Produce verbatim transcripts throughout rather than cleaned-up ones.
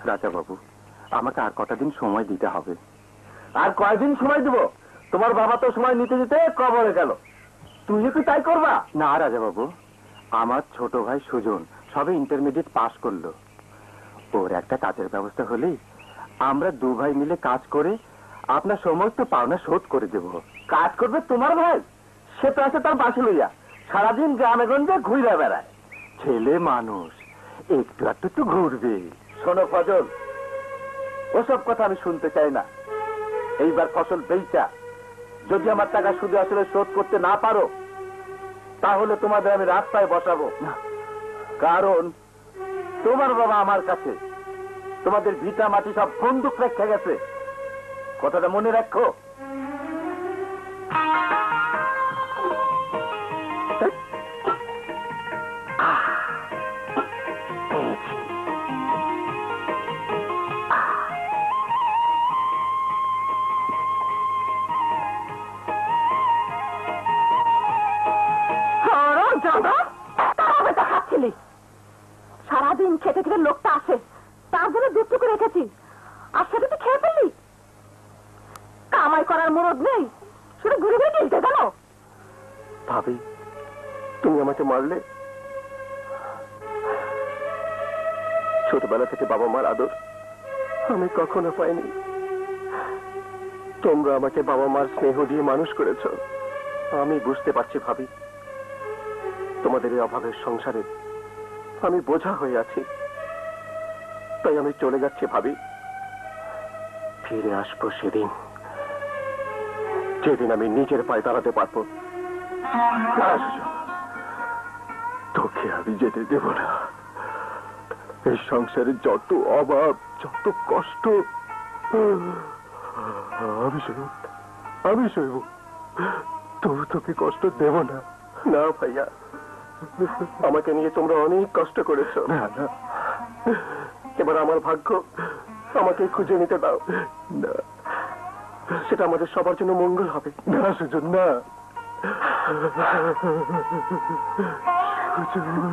রাজা বাবু, আমাকে আর কটা দিন সময় দিতে হবে। আর কয়দিন সময় দিব? তোমার বাবা তো সময় নিতে নিতে কবরে গেল, তুই কি তাই করবা? না রাজা বাবু, আমার ছোট ভাই সুজন সবে ইন্টারমিডিয়েট পাশ করলো। ওর একটা কাজের ব্যবস্থা হলেই আমরা দু ভাই মিলে কাজ করে আপনার সমস্ত পাওনা শোধ করে দেব। কাজ করবে তোমার ভাই? সে তো আছে তার বাসে লইয়া, সারাদিন গ্রামে গঞ্জে ঘুরে বেড়ায়। ছেলে মানুষ, একটু একটু তো ঘুরবে। শোনো ফজল, ওসব কথা আমি শুনতে চাই না। এইবার ফসল বেচা যদি আমার টাকা সুদে আসলে শোধ করতে না পারো, তাহলে তোমাদের আমি রাস্তায় বসাবো। কারণ তোমার বাবা আমার কাছে তোমাদের ভিটা মাটি সব বন্দুক রেখে গেছে, কথাটা মনে রাখো। সারাদিন খেতে খেতে লোকটা আসে, তার জন্য দুটুকু রেখেছি, আর সেটা তো খেয়ে ফেললি। কামাই করার মরদ নেই, শুধু ঘুরে ঘুরে কিনতে গেল। ভাবি, তুমি আমাকে মারলে। ছোটবেলা থেকে বাবা মার আদর আমি কখনো পাইনি। তোমরা আমাকে বাবা মার স্নেহ দিয়ে মানুষ করেছ। আমি বুঝতে পারছি ভাবি, তোমাদের এই অভাবের সংসারে আমি বোঝা হয়ে আছি, তাই আমি চলে যাচ্ছি ভাবি। ফিরে আসবো সেদিন, যেদিন আমি নিজের পায়ে দাঁড়াতে পারবো। তোকে আমি যেতে দেব না। এই সংসারে যত অভাব, যত কষ্ট আমি সইব, আমি সইব, তবু তোকে কষ্ট দেব না। না ভাইয়া, আমাকে নিয়ে তোমরা অনেক কষ্ট করেছ। এবার আমার ভাগ্য আমাকে খুঁজে নিতে দাও। না, সেটা আমাদের সবার জন্য মঙ্গল হবে। না সুজন, না সুজন।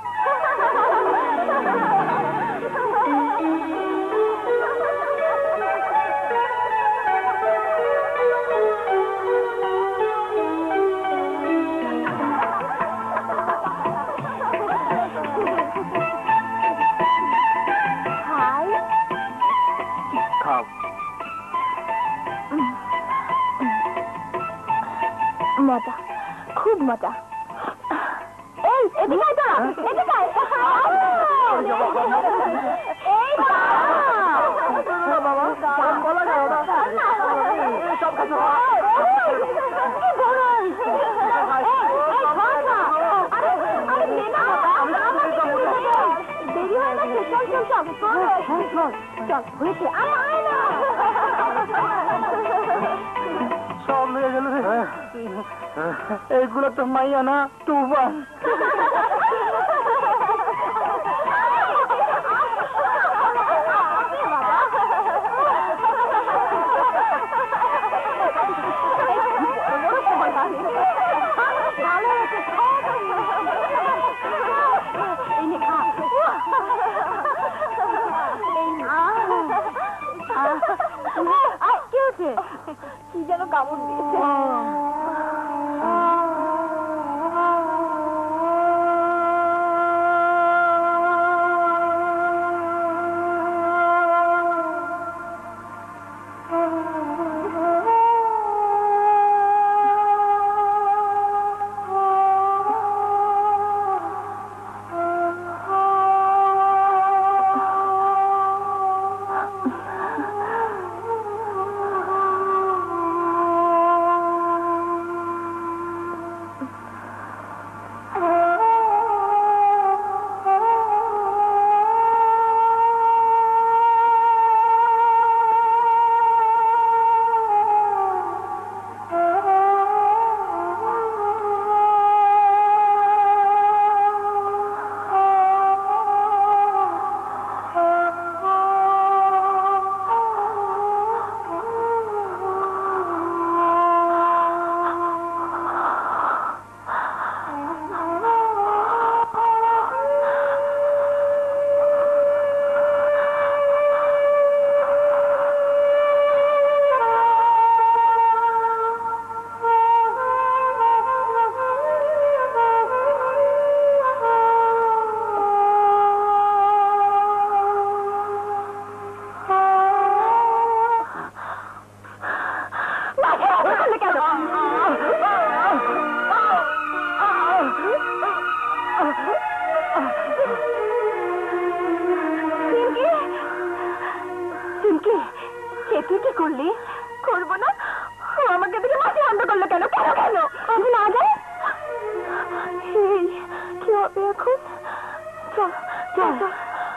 মজা, খুব মজা। এই এদিকে তো, এদিকে এই বাবা, দেরি হয় না, চল চল চল চল, হয়েছে। আয় না, সব হয়ে গেল। এইগুলো তো মাইয়া না, তুফান। কি যেন কামড় দিয়েছে। তুই কি করলি? করবো না? ও আমাকে দেখে মাটি বন্ধ করলো কেন? কেন কেন আমি না যাই? এই কি হবে এখন? চল চল চল।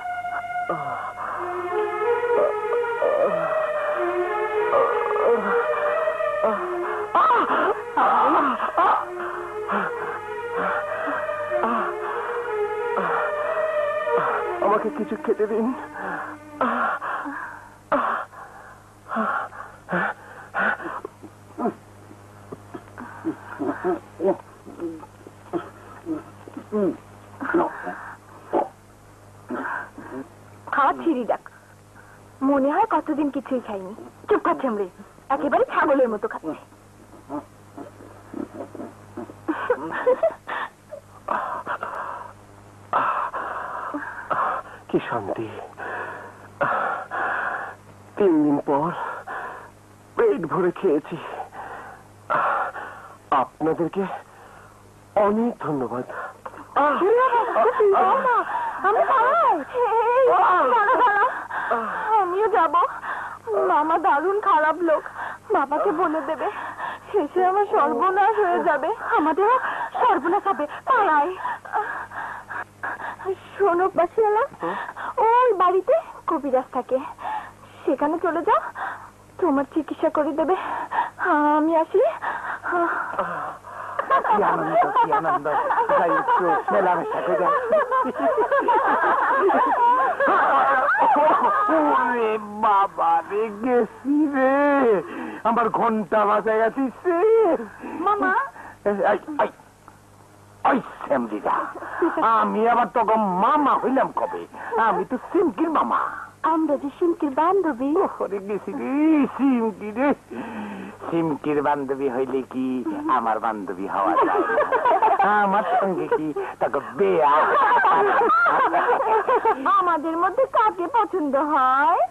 আমাকে কিছু খেতে দিন। খাওয়া ছিঁড়ি দেখ, মনে হয় কতদিন কিছুই খাইনি। চুপ কর ছেমড়ে, একেবারে ছাগলের মতো খাচ্ছে। কি শান্তি। তিন দিন পর পেট ভরে খেয়েছি। আপনাদেরকে অনেক ধন্যবাদ। আমিও যাব। মামা দারুণ খারাপ লোক, বাবাকে বলে দেবে, শেষে আমার সর্বনাশ হয়ে যাবে। আমাদেরও সর্বনাশ হবে। পাড়ায় শোনো বাসিওয়ালা, ওই বাড়িতে কবিরাজ থাকে, সেখানে চলে যাও, তোমার চিকিৎসা করে দেবে। আমি আসি। কি আনন্দ, কি আনন্দ। যাই একটু মেলামেশা করে বাবা রে, গেছি রে, আমার ঘন্টা বাজায় আছিস মামা। আমি আবার তখন মামা হইলাম কবে? আমি তো সিমকির মামা। আমরা যে সিমকির বান্ধবী। ওরে গেছি রে সিমকি রে। সিমকির বান্ধবী হইলে কি আমার বান্ধবী হওয়া যায়? আমার সঙ্গে কি তাকে বেয়া? আমাদের মধ্যে কাকে পছন্দ হয়?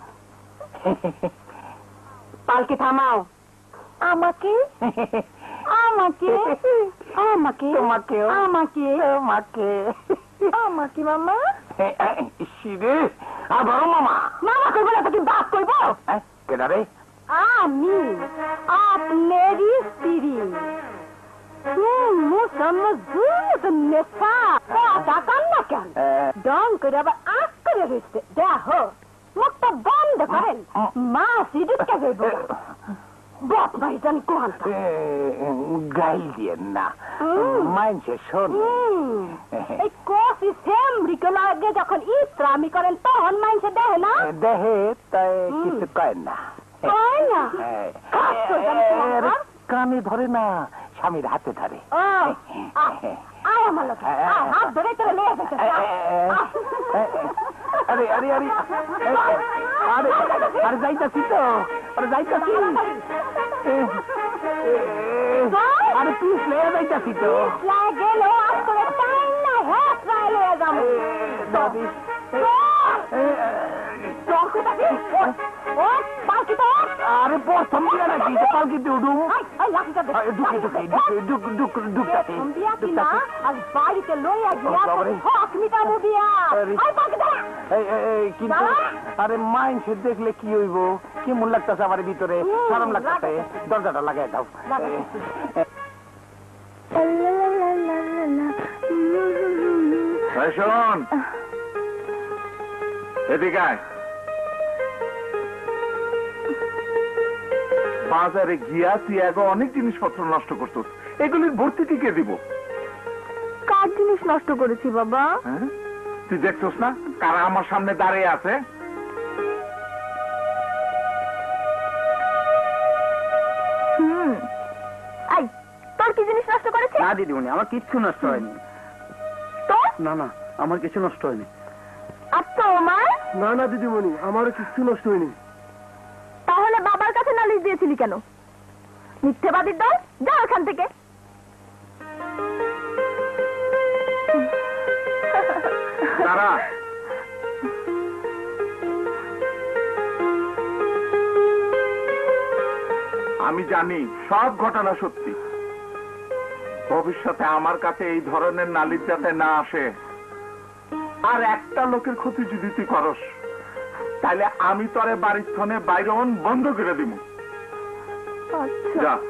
পালকি থামাও। আমাকে আমাকে আমাকে তোমাকে আমাকে তোমাকে আমাকে মামা। শিরে আবারও মামা। মামা কইব না তো কি বাপ কইব? কেডা রে? আমি আপনারই স্ত্রী। হুম মুসমজুত নেশা কথা কান্না কেন? ডং করে আবার আঁক করে রয়েছে। দেখো মুখটা বন্ধ করেন, মা সিডিটকে যাইব। বাপ ভাইজান কোহান গাইল দিয়েন না, মাইনছে শোন। এই কোসি সেমরিকে লাগে যখন ইসলামি করেন তখন মাইনছে দেহে না? দেহে তাই কিছু কয় না। কয় না? কানে ধরে না, স্বামীর হাতে ধরে। আয় আমার লোক, হাত ধরে তোরা লয়ে যেতে। আরে আরে আরে আরে আরে যাইতাছি তো, আরে যাইতাছি। আরে পিস লয়ে যাইতাছি তো। গেল আজ করে টাইম না, হ্যাঁ প্রায় লয়ে যাবো। দাদি আরে প্রথম দিয়া নাকি পালকিতে উঠুম? ঢুকে ঢুকে ঢুক ঢুক ঢুকতাছি। বাড়িতে লইয়া গিয়া হক মিটাবো দিয়া। কিন্তু আরে মাইনসে দেখলে কি হইব? কেমন লাগতেছে আমার ভিতরে, শরম লাগতেছে। দরজাটা লাগাই দাও। শোন এদিকে আয়। বাজারে গিয়া তুই আগে অনেক জিনিসপত্র নষ্ট করছিস, এগুলির ভর্তি কে দিব? কার জিনিস নষ্ট করেছি বাবা? হ্যাঁ তুই দেখছস না কারা আমার সামনে দাঁড়িয়ে আছে? হুম এই তোর কি জিনিস নষ্ট করেছে? না দিদিমণি, আমার কিচ্ছু নষ্ট হয়নি। তো না না, আমার কিছু নষ্ট হয়নি। আর তোমার? না না দিদিমণি, আমারও কিচ্ছু নষ্ট হয়নি। তাহলে বাবার কাছে নালিশ দিয়েছিলি কেন? মিথ্যেবাদীর দল, যাও এখান থেকে। দাঁড়া, আমি জানি সব ঘটনা সত্যি। ভবিষ্যতে আমার কাছে এই ধরনের নালিশ যাতে না আসে, আর একটা লোকের ক্ষতি যদি তুই করস তাহলে আমি তোরে বাড়ির ফোনে বাইরে বন্ধ করে দিব। যা।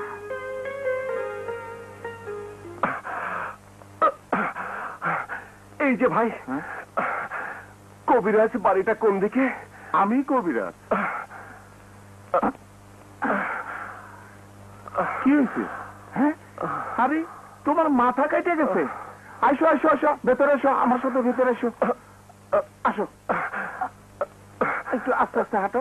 এই যে ভাই, কবিরাজ বাড়িটা কোন দিকে? আমি কবিরাজ। কি হয়েছে? হ্যাঁ, আরে তোমার মাথা কেটে গেছে। আসো আসো আসো, ভেতরে আসো, আমার সাথে ভেতরে আসো। আসো, একটু আস্তে আস্তে হাঁটো।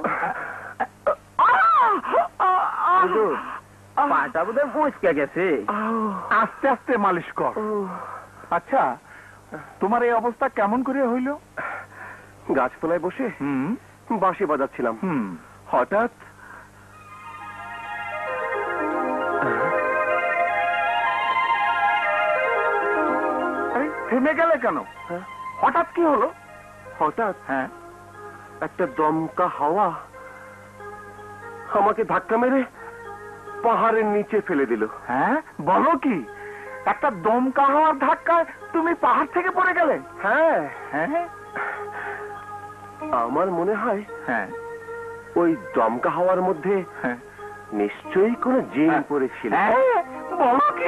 পাটা বোধহয় মুচকে গেছে, আস্তে আস্তে মালিশ কর। আচ্ছা, তোমার এই অবস্থা কেমন করে হইল? গাছতলায় বসে হুম বাঁশি বাজাচ্ছিলাম, হুম হঠাৎ আরে থেমে গেলে কেন? হঠাৎ কি হলো? হঠাৎ হ্যাঁ, একটা দমকা হাওয়া আমাকে ধাক্কা মেরে পাহাড়ের নিচে ফেলে দিল। হ্যাঁ, বলো কি? একটা দমকা হওয়ার ধাক্কায় তুমি পাহাড় থেকে পড়ে গেলে? হ্যাঁ, হ্যাঁ আমার মনে হয় হ্যাঁ ওই দমকা হাওয়ার মধ্যে হ্যাঁ নিশ্চয়ই কোনো জিন পড়েছিল। হ্যাঁ, বলো কি?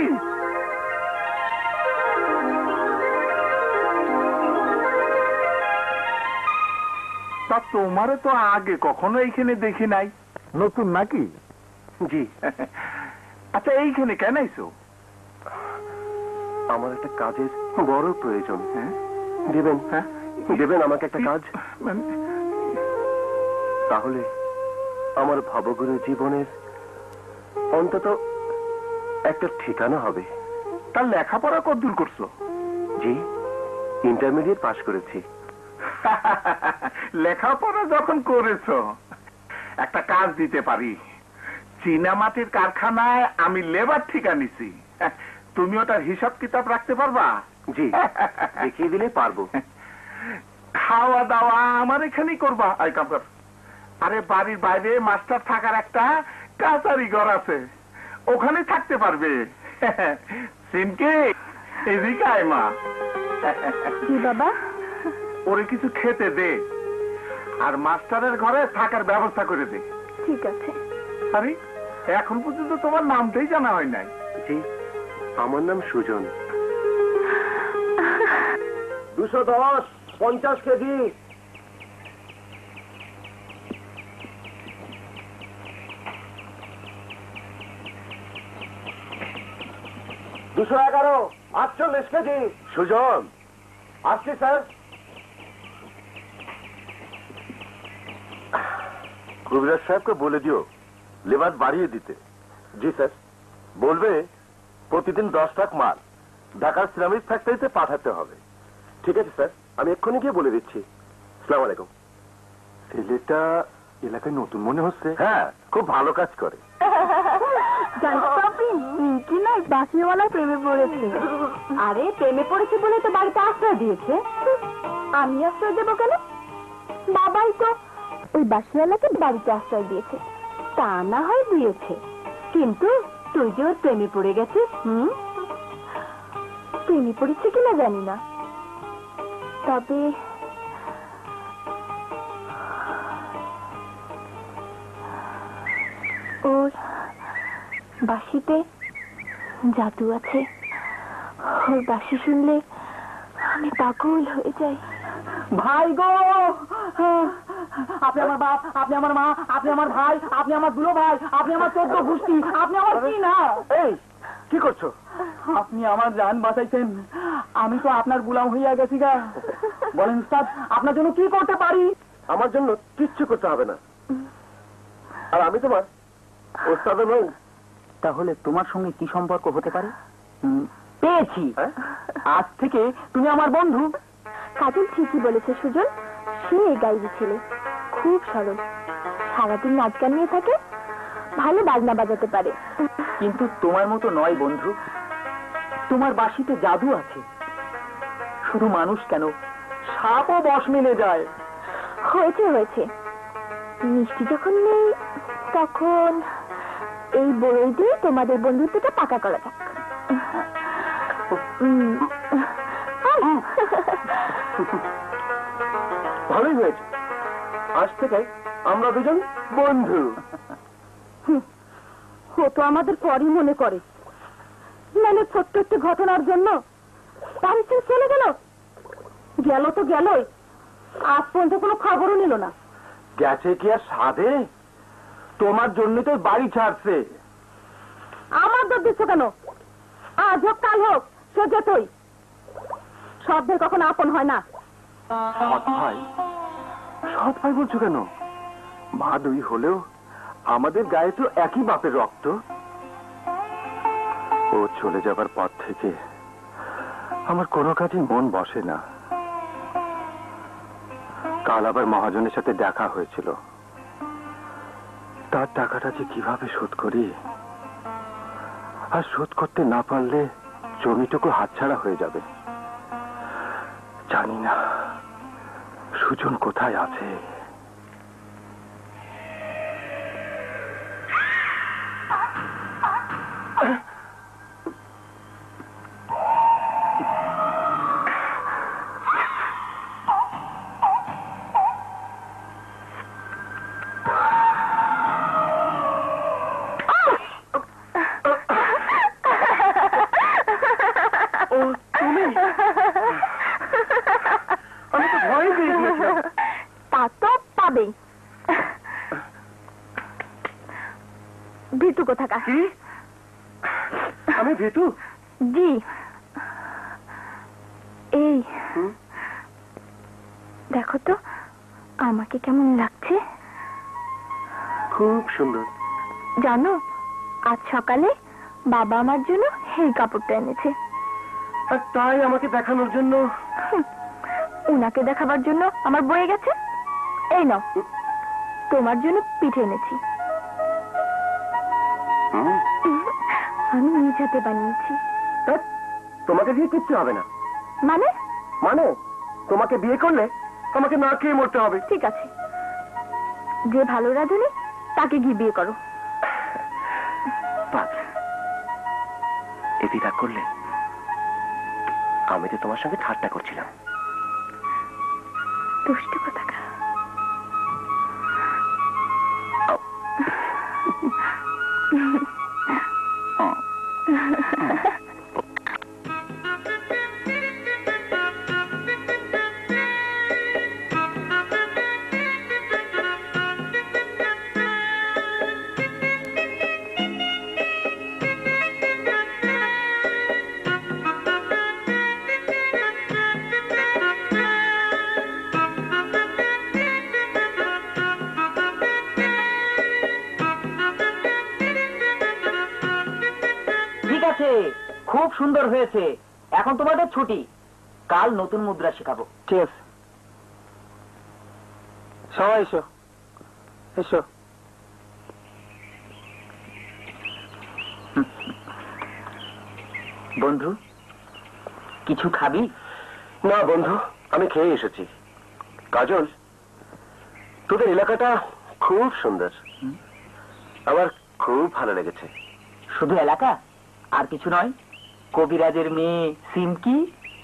তা তোমারে তো আগে কখনো এইখানে দেখি নাই, নতুন নাকি? জি। আচ্ছা, এইখানে কেন আইছো? আমার একটা কাজের বড় প্রয়োজন। হ্যাঁ, দেবেন? হ্যাঁ, দেবেন আমাকে একটা কাজ? মানে তাহলে আমার ভবগুরু জীবনের অন্তত একটা ঠিকানা হবে। তার লেখাপড়া কতদূর করছো? জি, ইন্টারমিডিয়েট পাশ করেছি। লেখাপড়া যখন করেছো, একটা কাজ দিতে পারি। চীনামাটির কারখানায় আমি লেবার ঠিকা নিছি, তুমি ওটার হিসাব কিতাব রাখতে পারবা? জি, দেখিয়ে দিলে পারবো। খাওয়া দাওয়া আমার এখানেই করবা। আই কাম কর। আরে বাড়ির বাইরে মাস্টার থাকার একটা কাচারি ঘর আছে, ওখানে থাকতে পারবে। সিনকে এদিকে আয় মা। জি বাবা। ওরে কিছু খেতে দে, আর মাস্টারের ঘরে থাকার ব্যবস্থা করে দে। ঠিক আছে। আরে এখন পর্যন্ত তোমার নামটাই জানা হয় নাই। জি, আমার নাম সুজন। দুশো দশ পঞ্চাশ কেজি। দুশো এগারো আটচল্লিশ কেজি। সুজন, আসছি স্যার। কবিরাজ সাহেবকে বলে দিও লেবার বাড়িয়ে দিতে। জি স্যার। বলবে প্রতিদিন দশ ট্রাক মাল ঢাকার সিরামিক ফ্যাক্টরিতে পাঠাতে হবে। ঠিক আছে স্যার, আমি এক্ষুনি গিয়ে বলে দিচ্ছি। আসসালামু আলাইকুম। ছেলেটা এলাকায় নতুন মনে হচ্ছে। হ্যাঁ, খুব ভালো কাজ করে। কি না বাসিওয়ালা প্রেমে পড়েছে। আরে প্রেমে পড়েছে বলে তো বাড়িতে আশ্রয় দিয়েছে। আমি আশ্রয় দেবো কেন? বাবাই তো ওই বাসিওয়ালাকে বাড়িতে আশ্রয় দিয়েছে। তা না হয় দিয়েছে, কিন্তু তুই যে ওর প্রেমে পড়ে গেছিস। হুম, প্রেমে পড়েছে কিনা জানি না, তবে ওর বাঁশিতে জাদু আছে। ওর বাঁশি শুনলে আমি পাগল হয়ে যাই। ভাই গো, আপনি আমার বাপ, আপনি আমার মা, আপনি আমার ভাই, আপনি আমার দুলো ভাই, আপনি আমার চোদ্দ গোষ্ঠী, আপনি আমার কি না। এই কি করছো? আপনি আমার জান বাঁচাইছেন, আমি তো আপনার গুলাম হইয়া গেছি গা। বলেন উস্তাদ, আপনার জন্য কি করতে পারি? আমার জন্য কিচ্ছু করতে হবে না, আর আমি তোমার ওস্তাদ নই। তাহলে তোমার সঙ্গে কি সম্পর্ক হতে পারে? পেয়েছি, আজ থেকে তুমি আমার বন্ধু। কাজল ঠিকই বলেছে সুজন, সে গাইবি ছেলে, খুব সরল, সারাদিন নাচ গান নিয়ে থাকে, ভালো বাজনা বাজাতে পারে। কিন্তু তোমার মতো নয় বন্ধু, তোমার বাঁশিতে জাদু আছে। শুধু মানুষ কেন, সাপও বশ মিলে যায়। হয়েছে হয়েছে, মিষ্টি যখন নেই তখন এই বই দিয়ে তোমাদের বন্ধুত্বটা পাকা করা যাক। ভালোই হয়েছে, আজ থেকে আমরা দুজন বন্ধু। ও তো আমাদের পরই মনে করে, মানে ছোট্ট একটি ঘটনার জন্য তার স্ত্রী চলে গেল। গেল তো গেলই, আজ পর্যন্ত কোনো খবরও নিল না। গেছে কি আর সাধে? তোমার জন্য তো বাড়ি ছাড়ছে। আমার দোষ দিচ্ছ কেন? আজ হোক কাল হোক সে যেতই। সব ভাই কখনো আপন হয় না। সৎ ভাই? সৎ ভাই বলছো কেন? মা দুই হলেও আমাদের গায়ে তো একই বাপের রক্ত। ও চলে যাবার পর থেকে আমার কোনো কাজে মন বসে না। কাল আবার মহাজনের সাথে দেখা হয়েছিল। তার টাকাটা যে কিভাবে শোধ করি, আর শোধ করতে না পারলে জমিটুকু হাতছাড়া হয়ে যাবে। জানি না সুজন কোথায় আছে। তা তো পাবেই। ভিতু কোথাকার? কি? আমি ভিতু? জি। এই দেখো তো আমাকে কেমন লাগছে। খুব সুন্দর। জানো, আজ সকালে বাবা আমার জন্য এই কাপড়টা এনেছে। আর তাই আমাকে দেখানোর জন্য? উনাকে দেখাবার জন্য আমার বয়ে গেছে। এই নাও, তোমার জন্য পিঠে এনেছি। আমি নিজ হাতে বানিয়েছি। তোমাকে দিয়ে কিচ্ছু হবে না। মানে? মানে তোমাকে বিয়ে করলে আমাকে না খেয়ে মরতে হবে। ঠিক আছে, যে ভালো রাঁধুনি তাকে গিয়ে বিয়ে করো। এটি রাগ করলে? আমি তো তোমার সঙ্গে ঠাট্টা করছিলাম। দুষ্টু কোথাকার। খুব সুন্দর হয়েছে। এখন তোমাদের ছুটি, কাল নতুন মুদ্রা শেখাবো। ঠিক আছে, সবাই এসো এসো। বন্ধু, কিছু খাবি? না বন্ধু, আমি খেয়ে এসেছি। কাজল, তোদের এলাকাটা খুব সুন্দর, আমার খুব ভালো লেগেছে। শুধু এলাকা আর কিছু নয়? কবিরাজের মেয়ে সিমকি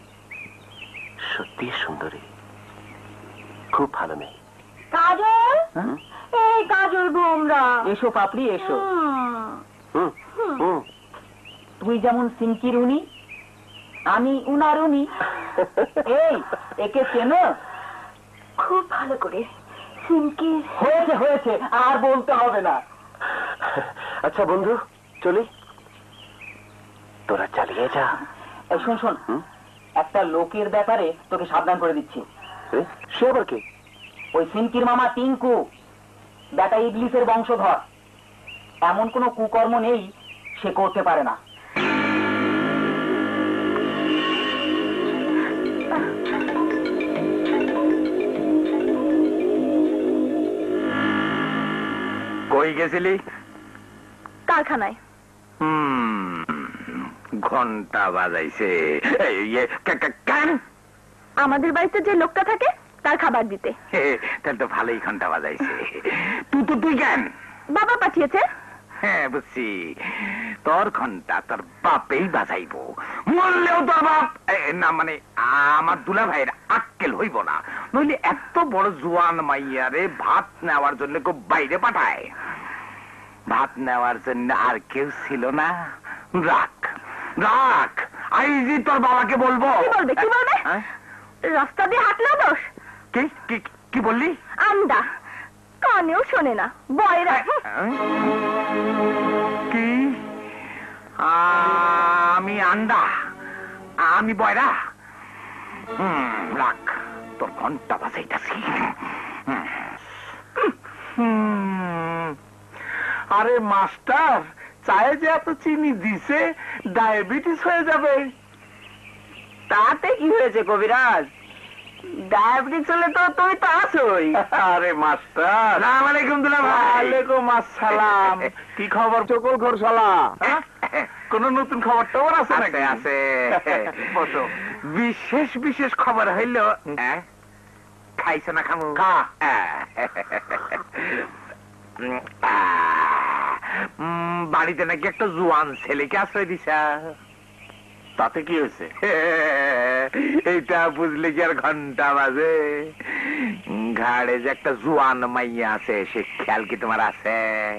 সত্যি সুন্দরী, খুব ভালো মেয়ে। কাজল, এই কাজল গোমরা, এসো পাপড়ি এসো। হুম হুম। তুই যেমন সিমকির উনি, আমি উনার উনি। এই একে চেনো? খুব ভালো করে। সিমকি হয়েছে হয়েছে, আর বলতে হবে না। আচ্ছা বন্ধু, চলি। তোরা চালিয়ে যা। এই শোন শোন, একটা লোকের ব্যাপারে তোকে সাবধান করে দিচ্ছি। সে আবার কি? ওই সিমকির মামা টিঙ্কু, বেটা ইবলিসের বংশধর। এমন কোনো কুকর্ম নেই সে করতে পারে না। কই গেছিলি? কারখানায়। ঘন্টা বাজাইছে। আমাদের বাড়িতে যে লোকটা থাকে তার খাবার দিতে। তাহলে তো ভালোই ঘন্টা বাজাইছে। তুই তো তুই কেন? বাবা পাঠিয়েছে। হ্যাঁ বুঝছি, তোর ঘন্টা তোর বাপেই বাজাইব, মরলেও তোর বাপ এ, না মানে আমার দুলা ভাইয়ের আক্কেল হইব না, নইলে এত বড় জোয়ান মাইয়ারে ভাত নেওয়ার জন্য খুব বাইরে পাঠায়। ভাত নেওয়ার জন্য আর কেউ ছিল না, রাখ রাখ, আইজি তোর বাবাকে বলবো। কি বলবে কি বলবে? হ্যাঁ? রাস্তা দিয়ে হাঁটলেও দোষ। কি কি- কি বললি? আন্দা কানেও শোনে না, বয়রা। কি আমি আন্ডা, আমি বয়রা? হুম, রাখ তোর ঘন্টা বাজাইতাছি। আরে মাস্টার, চায়ে যে এত চিনি দিছে ডায়াবেটিস হয়ে যাবে। তাতে কি হয়েছে কবিরাজ? ডায়াবেটিস হলে তো তুমি তো আছোই। আরে মাস্টার, আসসালামু আলাইকুম দুলা ভাই। ওয়ালাইকুম আসসালাম। কি খবর চকল ঘর শালা? কোন নতুন খবর টবর আছে নাকি? আছে বসো। বিশেষ বিশেষ খবর হইল, খাইছো না খামু? খা। বাড়িতে নাকি একটা জোয়ান ছেলেকে আশ্রয় দিছা, তাতে কি হয়েছে? এইটা বুঝলে কি আর ঘন্টা বাজে? ঘাড়ে যে একটা জোয়ান মাইয়া আছে, সে খেয়াল কি তোমার আছে?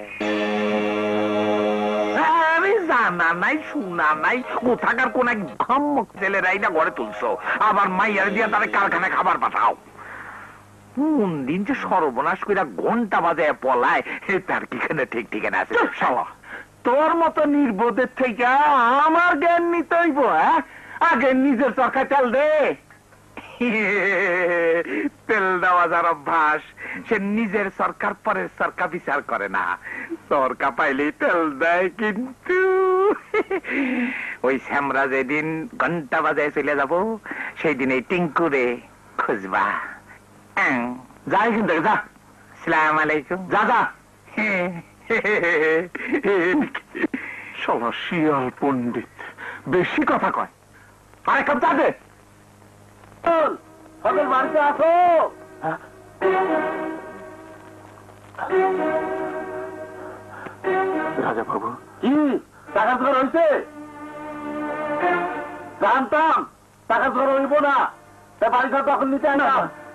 আমি জানা নাই শোনা নাই, কোথাকার কোন এক ভ্রাম্যক ছেলেরাই না ঘরে তুলছো, আবার মাইয়ার দিয়া তারা কারখানায় খাবার পাঠাও। কোন দিন যে সর্বনাশ কইরা ঘন্টা বাজে পলায়, তার কি ঠিক ঠিকানা আছে? শালা, তোর মতো নির্বোধের থেকে আমার জ্ঞান নিতে হইব? হ্যাঁ, আগে নিজের চরকায় তেল দে। তেল দেওয়া যার অভ্যাস, সে নিজের সরকার পরের সরকার বিচার করে না, সরকার পাইলেই তেল দেয়। কিন্তু ওই শ্যামরা যেদিন ঘন্টা বাজায় চলে যাব, সেই দিন এই টিঙ্কুরে খুঁজবা। যাই কিন্তু যা। সালাম আলাইকুম। যা যা। শিয়াল পণ্ডিত বেশি কথা কয়। আরে কাপ যাবে সকল বাড়িতে আসো। রাজা বাবু, কি টাকা জোগাড় হয়েছে? জানতাম টাকা জোগাড় হইব না, তা বাড়ি ঘর তখন নিতে না।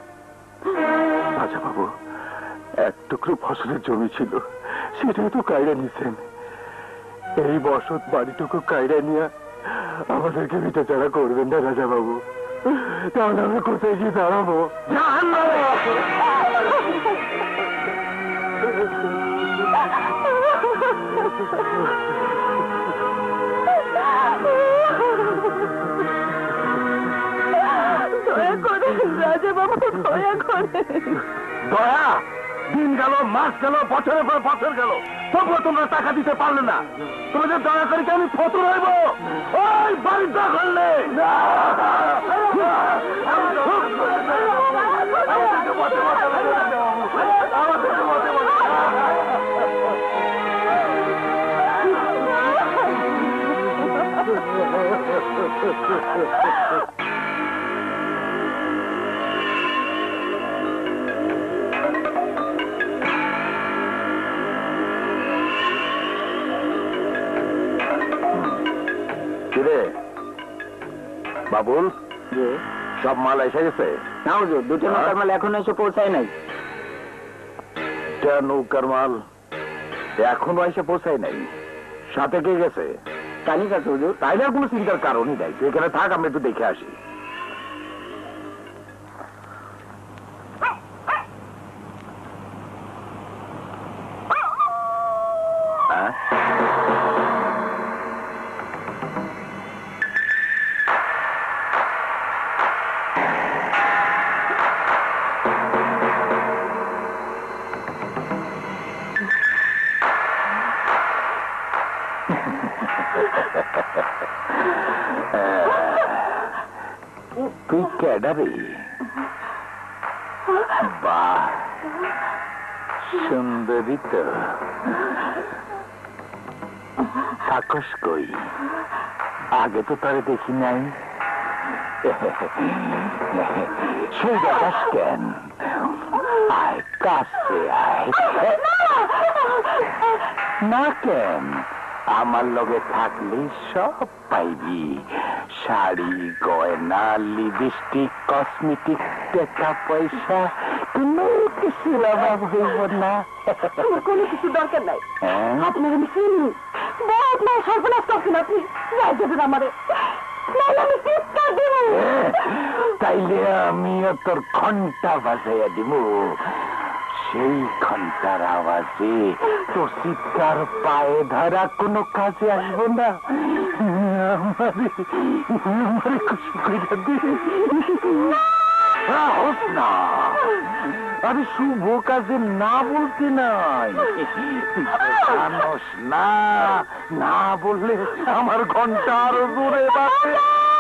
রাজা বাবু, এক টুকরো ফসলের জমি ছিল, সেটাই তো কায়রা নিছেন। এই বসত বাড়িটুকু কায়রা নিয়ে আমাদেরকে ভিটা চারা করবেন না রাজা বাবু, তাহলে আমরা কোথায় গিয়ে দাঁড়াবো? দয়া করে রাজা বাবু, দয়া করে। দয়া? দিন গেল, মাস গেল, বছরের পর বছর গেল, তবুও তোমরা টাকা দিতে পারলে না। তোমাদের দয়া করে কি আমি ফতুর হইব? ওই বাড়িটা করলে কিরে বাবুল, সব মাল এসে গেছে? না হুজুর, দুটো নৌকার মাল এখনো এসে পৌঁছায় নাই। নৌকার মাল এখনো এসে পৌঁছায় নাই? সাথে কে গেছে? কানিক আছে হুজুর। তাইলে আর কোনো চিন্তার কারণই নাই, তুই এখানে থাক, আমরা একটু দেখে আসি। তুই ক্যাডারে? বাহ, সুন্দরী তো। থাকস কই? আগে তো তারে দেখি নাই। সেই দেখাস কেন? আয় কাছে আয়। না কেন, আমার লগে থাকলে সব পাইবি। শাড়ি, গয়না, লিপস্টিক, কসমেটিক, টাকা পয়সা, কোনো কিছুর অভাব হইব না। তোমার কোনো কিছু দরকার নাই। হ্যাঁ? আপনার আমি চিনি, বহুত নাই সর্বনাশ করছেন আপনি। যাই দেবেন আমারে, নাহলে আমি চিৎকার দেব। তাইলে আমিও তোর ঘন্টা বাজাইয়া দিব। সেই ঘন্টার আওয়াজে তোর চিৎকার পায়ে ধরা কোনো কাজে আসবো না। আমারে আমারে খুশি করে দে। হোস না, আমি শুভ কাজে না বলতে নাই। জানোস না, না বললে আমার ঘন্টা আরো জোরে বাজে।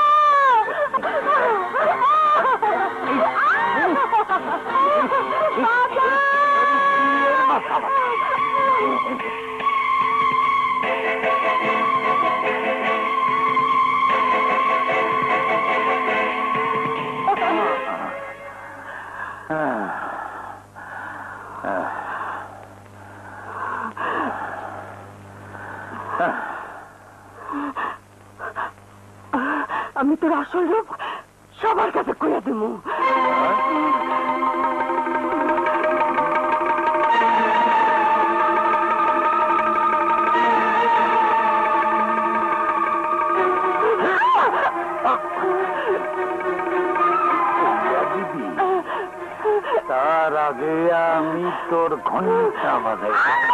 আমি তোর আসল রূপ সবার কাছে কইয়া দেব। তার আগে আমি তোর ঘন্টা বাজাই।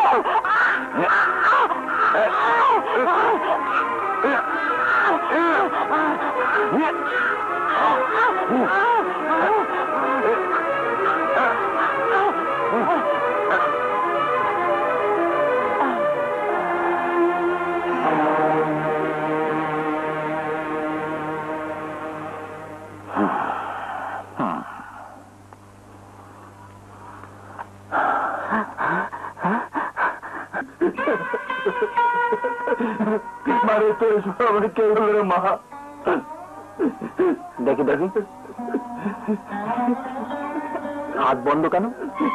মারে তো আমার কে বলে মা। দেখি দেখি হাত বন্ধ কেন?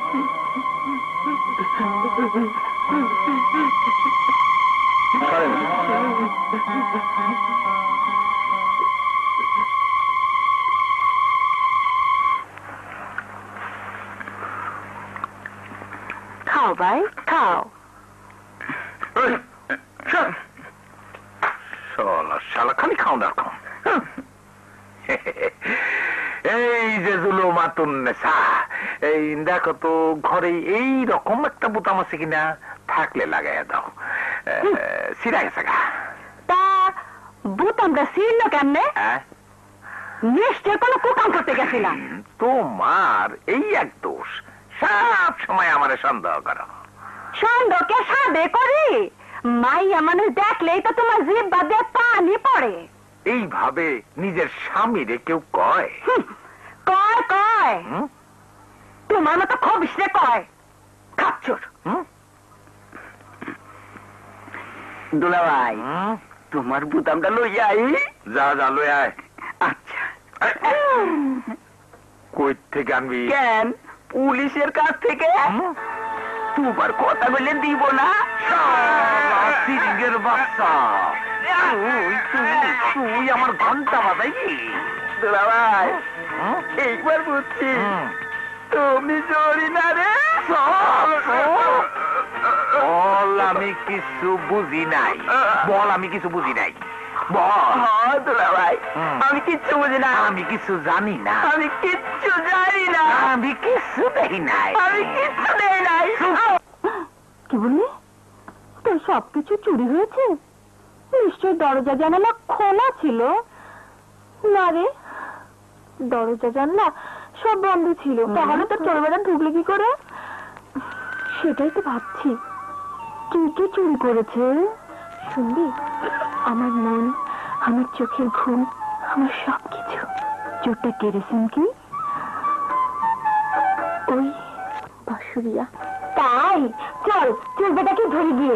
খাও ভাই, খাও। শালা খালি খাও না খাও। এই যে জুলুমাতুন নেসা, এই দেখো তো ঘরে এই রকম একটা বোতাম আছে কিনা, থাকলে লাগাইয়া দাও। সিরা গেছে গা। তা বোতামটা ছিল কেমনে? নিশ্চয় কোনো কুকাম করতে গেছিলাম। তোমার এই এক দোষ, সব সময় আমারে সন্দেহ করো। সন্দেহকে সাদে করি? মাইয়া মানুষ দেখলেই তো তোমার জিভ বাদে পানি পড়ে। এইভাবে নিজের স্বামীরে কেউ কয়? কয় কয় তোমার মতো খবিসরে কয়। খাচ্ছর দুলা ভাই, তোমার বুতামটা লইয়া আই। যা যা লই আয়। আচ্ছা। কই থেকে আনবি? কেন, পুলিশের কাছ থেকে। তোমার কথা বলে দিব না। সিংহের বাচ্চা, তুই আমার ঘন্টা বাজাইবি? দুলা ভাই, এইবার বুঝছি তুমি জড়ি না রে। বল আমি কিছু বুঝি নাই, বল আমি কিছু বুঝি নাই, বল। দুলা ভাই, আমি কিচ্ছু বুঝি না। আমি কিছু জানি না। আমি কিচ্ছু জানি না। আমি কিছু দেখি নাই। আমি কিচ্ছু দেই নাই। কি বললি? তোর সবকিছু চুরি হয়েছে? নিশ্চয় দরজা জানালা খোলা ছিল। না রে, দরজা জানলা সব বন্ধ ছিল। তাহলে তো চোরবেলা ঢুকলে কি করে? সেটাই তো ভাবছি, কি কি চুরি করেছে। শুনবি, আমার মন, আমার চোখের ঘুম, আমার সবকিছু। চোরটা কেড়েছেন কি? ওই বাসুরিয়া। তাই চল, চোর বেটাকে ধরে গিয়ে।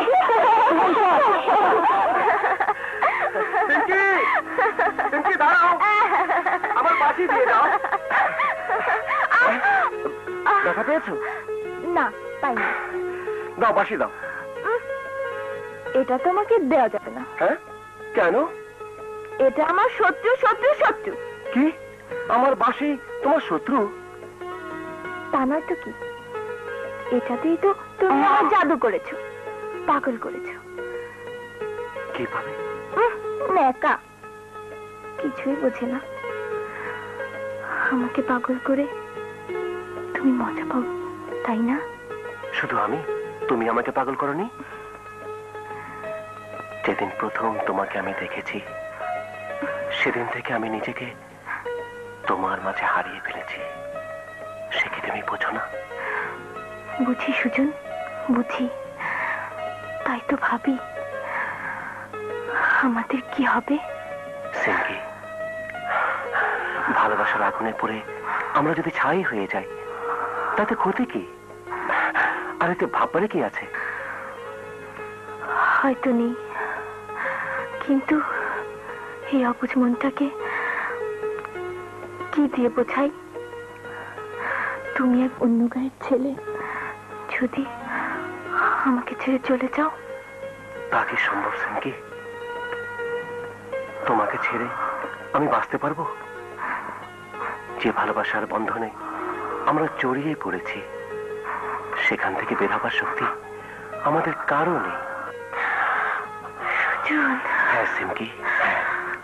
দাঁড়াও, আমার বাঁশি দিয়ে দাও। দেখা পেয়েছো? না, তাই না। দাও, বাঁশি দাও। এটা তোমাকে দেওয়া যাবে না। হ্যাঁ, কেন? এটা আমার শত্রু শত্রু শত্রু। কি, আমার বাঁশি তোমার শত্রু? তা নয় তো কি, এটাতেই তো তুমি আমার জাদু করেছো, পাগল করেছো। কিভাবে? একা কিছুই বোঝে না। আমাকে পাগল করে তুমি মজা পাও, তাই না? শুধু আমি? তুমি আমাকে পাগল করনি? যেদিন প্রথম তোমাকে আমি দেখেছি সেদিন থেকে আমি নিজেকে তোমার মাঝে হারিয়ে ফেলেছি। সে কি তুমি বোঝো না? বুঝি সুজন, বুঝি। তাই তো ভাবি আমাদের কি হবে। সিঙ্কি, ভালোবাসার আগুনে পড়ে আমরা যদি ছাই হয়ে যাই তাতে ক্ষতি কি? আর এতে ভাববারে কি আছে? হয়তো নেই, কিন্তু এই অবুঝ মনটাকে কি দিয়ে বোঝাই? তুমি এক অন্য গায়ের ছেলে, যদি আমাকে ছেড়ে চলে যাও। তা কি সম্ভব সিঙ্কি? তোমাকে ছেড়ে আমি বাঁচতে পারবো? যে ভালোবাসার বন্ধনে আমরা জড়িয়ে পড়েছি সেখান থেকে বের হবার শক্তি আমাদের কারো নেই। হ্যাঁ সিঙ্কি, হ্যাঁ।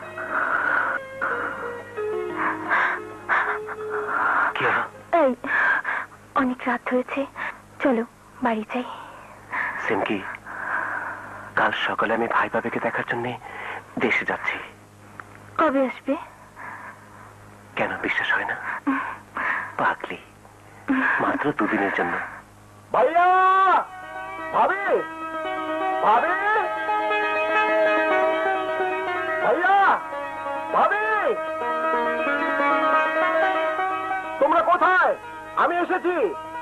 কি হলো? এই অনেক রাত হয়েছে, চলো বাড়ি যাই। সিঙ্কি, কাল সকালে আমি ভাই বাবাকে দেখার জন্য দেশে যাচ্ছি। কবে আসবে? কেন বিশ্বাস হয় না? পাগলি, মাত্র দুদিনের জন্য। ভাইয়া, ভাবি, ভাবি, ভাইয়া, ভাবি, তোমরা কোথায়? আমি এসেছি।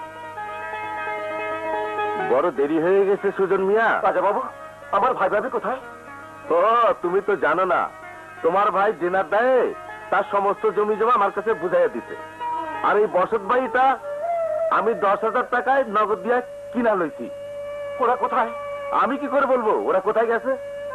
বড় দেরি হয়ে গেছে সুজন মিয়া। রাজা বাবু, আমার ভাই ভাবি কোথায়? ও, তুমি তো জানো না, তোমার ভাই জেনার দায়ে তার সমস্ত জমি জমা আমার কাছে বুঝাইয়া দিতে। আর এই বসত বাড়িটা আমি দশ হাজার টাকায় নগদ দিয়া কিনা লইছি। ওরা কোথায়? আমি কি করে বলবো ওরা কোথায় গেছে?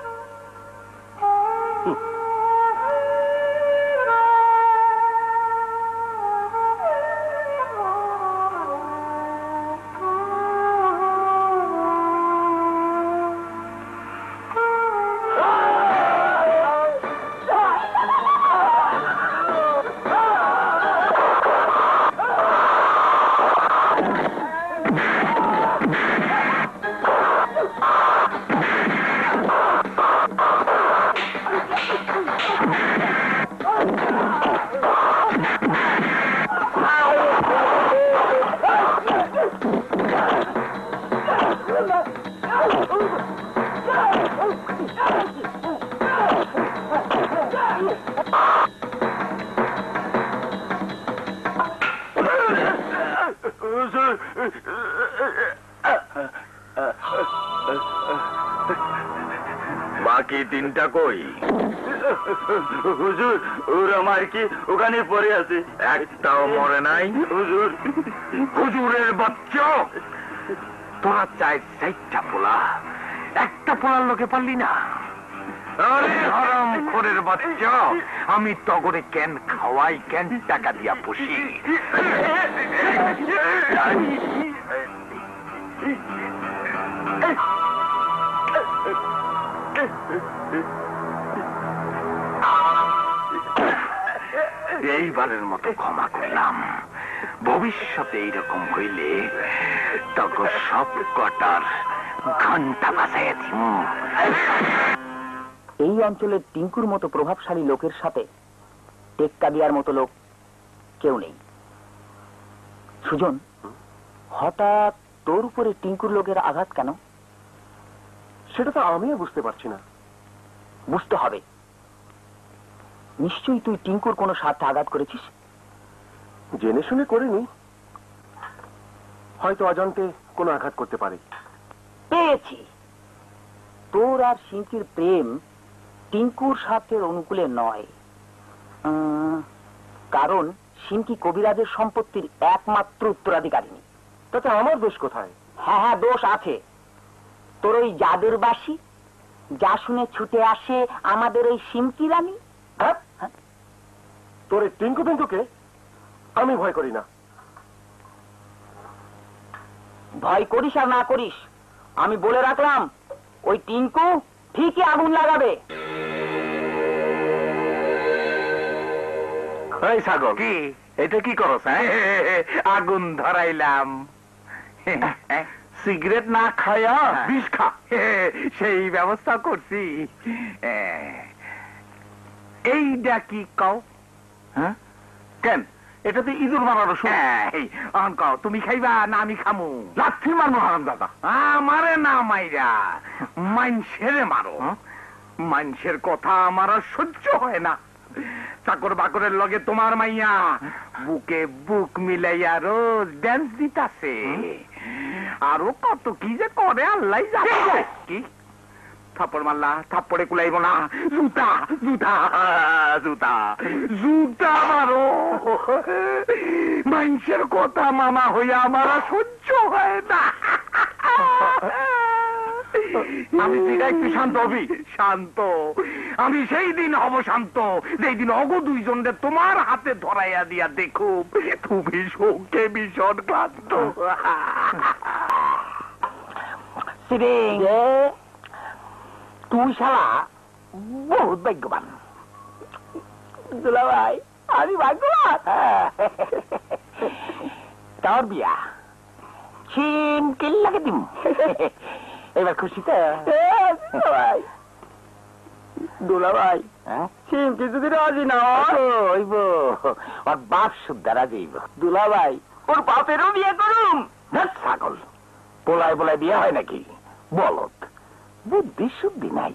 বাকি তিনটা কই? হুজুর, ওরা মার কি ওখানে পড়ে আছে। একটাও মরে নাই? হুজুর, হুজুরের বাচ্চা, তোরা চাই চারটা পোলা, একটা পোলার লোকে পারলি না? আরে হারাম খোরের বাচ্চা, আমি তগরে কেন খাওয়াই, কেন টাকা দিয়া পুষি। এইবারের মতো ক্ষমা করলাম, ভবিষ্যতে এইরকম হইলে তখন সব কটার ঘন্টা বাজাইয়া দিব। এই অঞ্চলের টিঙ্কুর মতো প্রভাবশালী লোকের সাথে টেক্কা দেওয়ার মতো লোক কেউ নেই। সুজন, হঠাৎ তোর উপরে টিঙ্কুর লোকের আঘাত কেন? সেটা তো আমিও বুঝতে পারছি না। বুঝতে হবে। নিশ্চয়ই তুই টিঙ্কুর কোনো স্বার্থে আঘাত করেছিস। জেনে শুনে করিনি, হয়তো অজান্তে কোনো আঘাত করতে পারে। পেয়েছি, তোর আর সিঙ্কির প্রেম টিঙ্কুর স্বার্থের অনুকূলে নয়। কারণ সিঙ্কি কবিরাজের সম্পত্তির একমাত্র উত্তরাধিকারিণী। তাতে আমার দোষ কোথায়? হ্যাঁ হ্যাঁ, দোষ আছে। তোর ওই জাদুর বাঁশি যা শুনে ছুটে আসে আমাদের ওই সিমকি রানী। হ্যাঁ, তোর এই টিঙ্কু পিঙ্কুকে আমি ভয় করি না। ভয় করিস আর না করিস, আমি বলে রাখলাম ওই টিঙ্কু ঠিকই আগুন লাগাবে। এই ছাগল, কি এটা কি করছ? আগুন ধরাইলাম। সিগারেট না খায়া বিষ খা, সেই ব্যবস্থা করছি। এইটা কি কও? হ্যাঁ কেন, এটা তো ইঁদুর মারার শুরু। অন কও, তুমি খাইবা না আমি খামু? লাথি মারবো হারাম দাদা। আমারে না মাইরা মাইনসেরে মারো। মাইনসের কথা আমার আর সহ্য হয় না। চাকর বাকরের লগে তোমার মাইয়া বুকে বুক মিলাইয়া রোজ ড্যান্স দিতাছে, আরো কত কি যে করে আল্লাহ জানে। কি থাপ্পড় মারলা? থাপ্পড়ে কুলাইব না, জুতা জুতা জুতা জুতা মারো। মানুষের কথা মামা হইয়া আমার আর সহ্য হয় না। আমি একটু শান্ত হবি। শান্ত আমি সেই দিন হব শান্ত যেই দিন অগ দুইজনকে তোমার হাতে ধরাইয়া দিয়া দেখো তুমি শোকে ভীষণ ক্লান্ত। তুই শালা বহুত ভাগ্যবান। দুলা ভাই আমি ভাগ্যবান। তোর বিয়া চিন কিল্লাকে দিম। এবার খুশি তো? দুলা ভাই চিমকি যদি রাজি না হইব, ওর বাপ শুদ্ধা রাজি হইব। দুলা ভাই ওর বাপেরও বিয়ে করুম। ছাগল, পোলায় পোলায় বিয়ে হয় নাকি? বলত, বুদ্ধি শুদ্ধি নাই।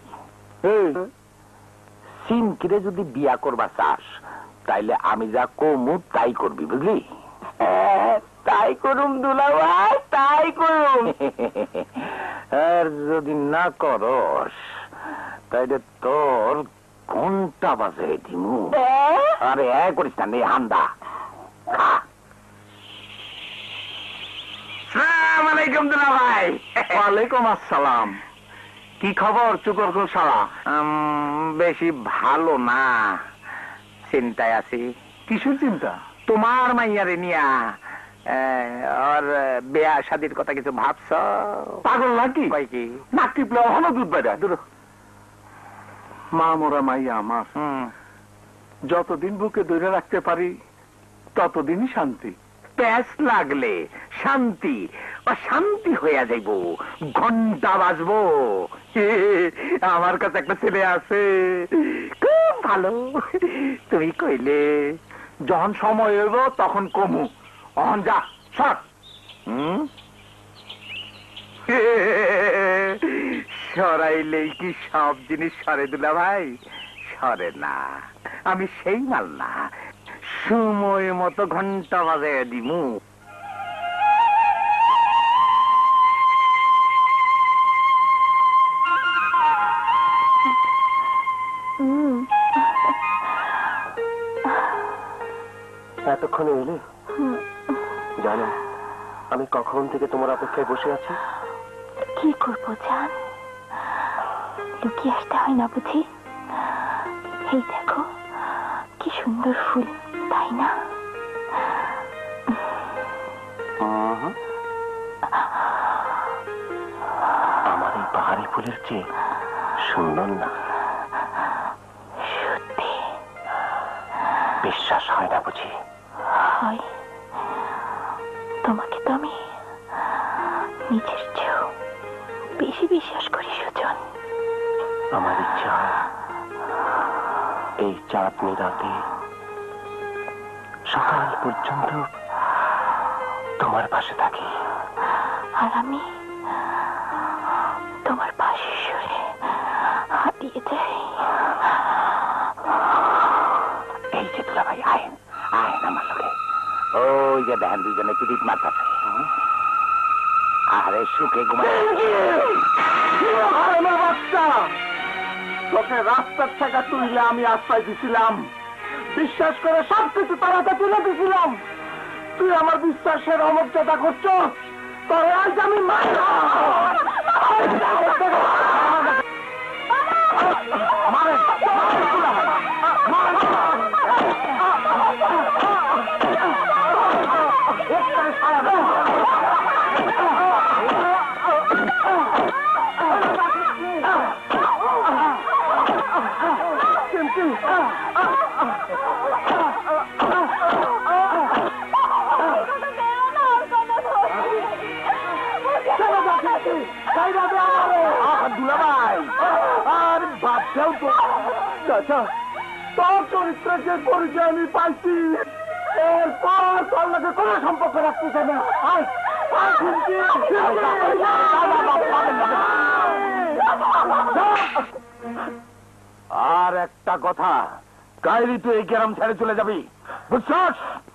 চিমকিরে যদি বিয়া করবা চাস তাইলে আমি যা কমু তাই করবি, বুঝলি? তাই করুম দুলা ভাই, তাই করুম। আর যদি না করস তাইলে তোর ঘন্টা বাজে দিমু। আরে এক করিস না, নে হান্দা। সালাম আলাইকুম দুলা ভাই। ওয়ালাইকুম আসসালাম। কি খবর চুকর শালা? বেশি ভালো না, চিন্তায় আছি। কিসের চিন্তা? তোমার মাইয়ারে নিয়া আর বেয়া শাদির কথা কিছু ভাবছ? পাগল নাকি? কি নাক টিপলে হলো দুধ বাইরা। দূর মা মোরা মাইয়া আমার, যতদিন বুকে ধরে রাখতে পারি ততদিনই শান্তি। প্যাস লাগলে শান্তি অশান্তি হইয়া যাইব, ঘন্টা বাজবো। আমার কাছে একটা ছেলে আছে, খুব ভালো। তুমি কইলে যখন সময় হইব তখন কমু। অহন যা সর। সরাইলেই কি সব জিনিস সরে দুলা ভাই? সরে না। আমি সেই মাল না, সময় মতো ঘন্টা বাজে দিমু। এতক্ষণে এলে? জানো আমি কখন থেকে তোমার অপেক্ষায় বসে আছি। কি করবো জান, লুকিয়ে আসতে হয় না বুঝি? এই দেখো কি সুন্দর ফুল, তাই না? আমার এই পাহাড়ি ফুলের চেয়ে সুন্দর না? সত্যি বিশ্বাস হয় না বুঝি? হয়। তোমাকে তো আমি নিজের চেয়েও বেশি বিশ্বাস করি সুজন। আমার ইচ্ছা হয় এই চাঁদনি রাতে সকাল পর্যন্ত তোমার পাশে থাকি, আর আমি তোমার পাশে সরে হাঁটিয়ে যাই। এই যে দুলা ভাই, আয়েন আয়েন আমার লোকে। ওই যে দেখেন দুজনে পিড়িত মারতাছে। আরে সুখে ঘুমায়। বাচ্চা তোকে রাস্তার থেকে তুইলে আমি আশ্রয় দিছিলাম, বিশ্বাস করে সবকিছু তাড়াতে তুলে দিছিলাম। তুই আমার বিশ্বাসের অমর্যাদা করছো, তবে আজ আমি চাচা, তোর চরিত্রের যে পরিচয় আমি পাইছি, এরপর তোর লোকে কোনো সম্পর্ক রাখতেছে না। আর একটা কথা, কাইলি তুই এই গ্রাম ছেড়ে চলে যাবি, বুঝছস?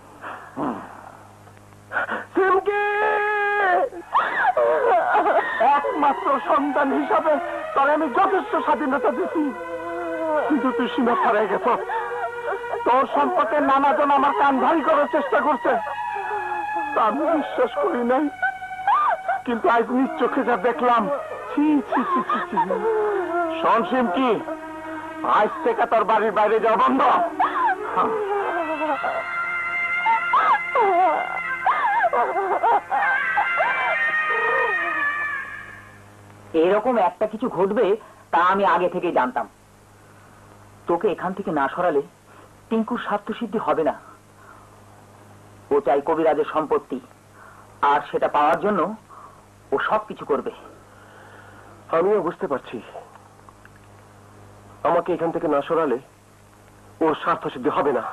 একমাত্র সন্তান হিসাবে তোর আমি যথেষ্ট স্বাধীনতা দিছি, কিন্তু তুই সীমা ছাড়াই গেছ। তোর সম্পর্কে নানাজন আমার কান ভারী করার চেষ্টা করছে, তা আমি বিশ্বাস করি নাই, কিন্তু আজ নিজ চোখে যা দেখলাম, ছি ছি ছি ছি ছি। শোন সিমকি, আজ থেকে তোর বাড়ির বাইরে যাওয়া বন্ধ। এরকম একটা কিছু ঘটবে তা আমি আগে থেকে জানতাম। তোকে এখান থেকে না সরালে টিঙ্কুর স্বার্থ সিদ্ধি হবে না। ও চাই কবিরাজের সম্পত্তি, আর সেটা পাওয়ার জন্য ও সব কিছু করবে। আমিও বুঝতে পারছি, আমাকে এখান থেকে না সরালে ওর স্বার্থ সিদ্ধি হবে না।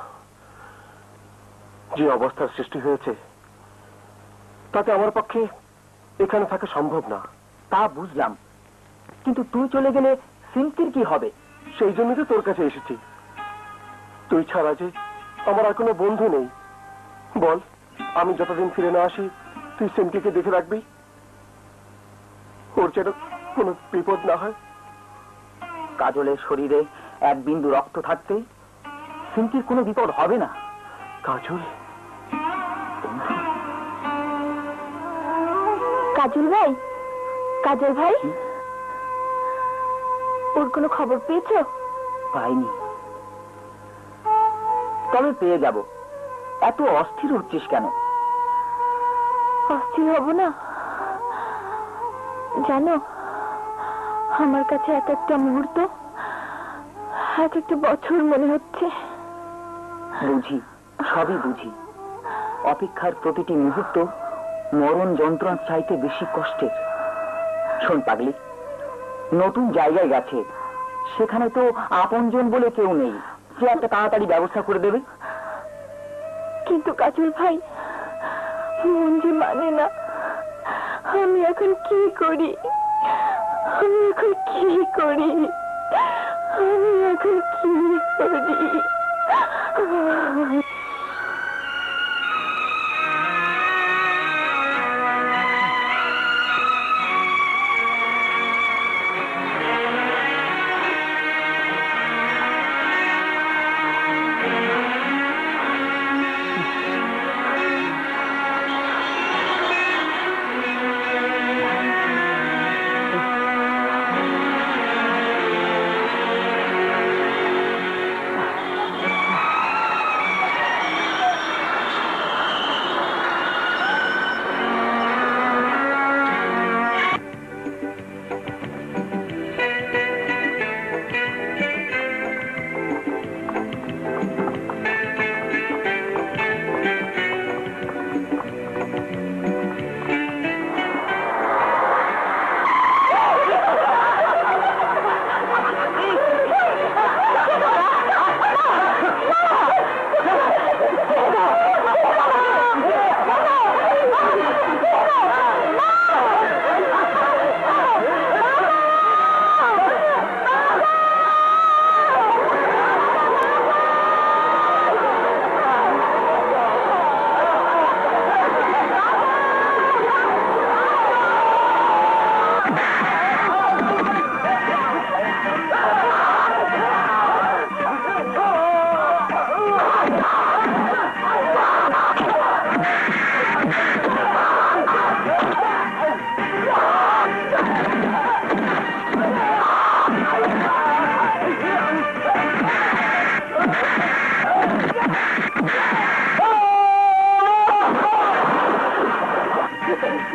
যে অবস্থার সৃষ্টি হয়েছে তাতে আমার পক্ষে এখানে থাকা সম্ভব না। তা বুঝলাম, কিন্তু তুই চলে গেলে সিমতির কি হবে? সেই জন্য তো তোর কাছে এসেছি। তুই ছাড়া যে আমার আর কোনো বন্ধু নেই। বল, আমি যতদিন ফিরে না আসি তুই সিমটিকে দেখে রাখবি, ওর যেন কোনো বিপদ না হয়। কাজলের শরীরে এক বিন্দু রক্ত থাকতে সিমতির কোনো বিপদ হবে না। কাজল? কাজল ভাই, কাজল ভাই, ওর কোনো খবর পেয়েছো? পাইনি, তবে পেয়ে যাব। এত অস্থির হচ্ছিস কেন? অস্থির হব না? জানো, আমার কাছে এক একটা মুহূর্ত এক একটা বছর মনে হচ্ছে। বুঝি, সবই বুঝি। অপেক্ষার প্রতিটি মুহূর্ত মরণ যন্ত্রণার চাইতে বেশি কষ্টের। শোন পাগলি, নতুন জায়গায় গেছে, সেখানে তো আপনজন বলে কেউ নেই যে একটা তাড়াতাড়ি ব্যবস্থা করে দেবে। কিন্তু কাজল ভাই, মন যে মানে না। আমি এখন কি করি? আমি এখন কি করি? আমি এখন কি করি?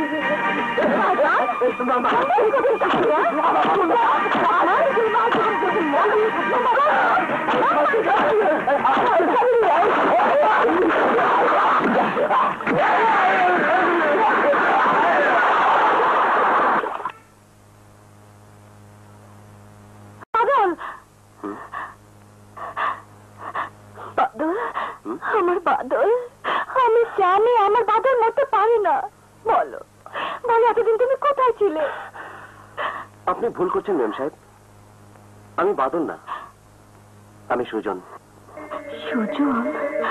বাদল, আমার বাদল, আমি জানি আমার বাদল মরতে পারি না। বলো বলো, এতদিন তুমি কোথায় ছিলে? আপনি ভুল করছেন ম্যাম সাহেব, আমি বাদল না, আমি সুজন। সুজন?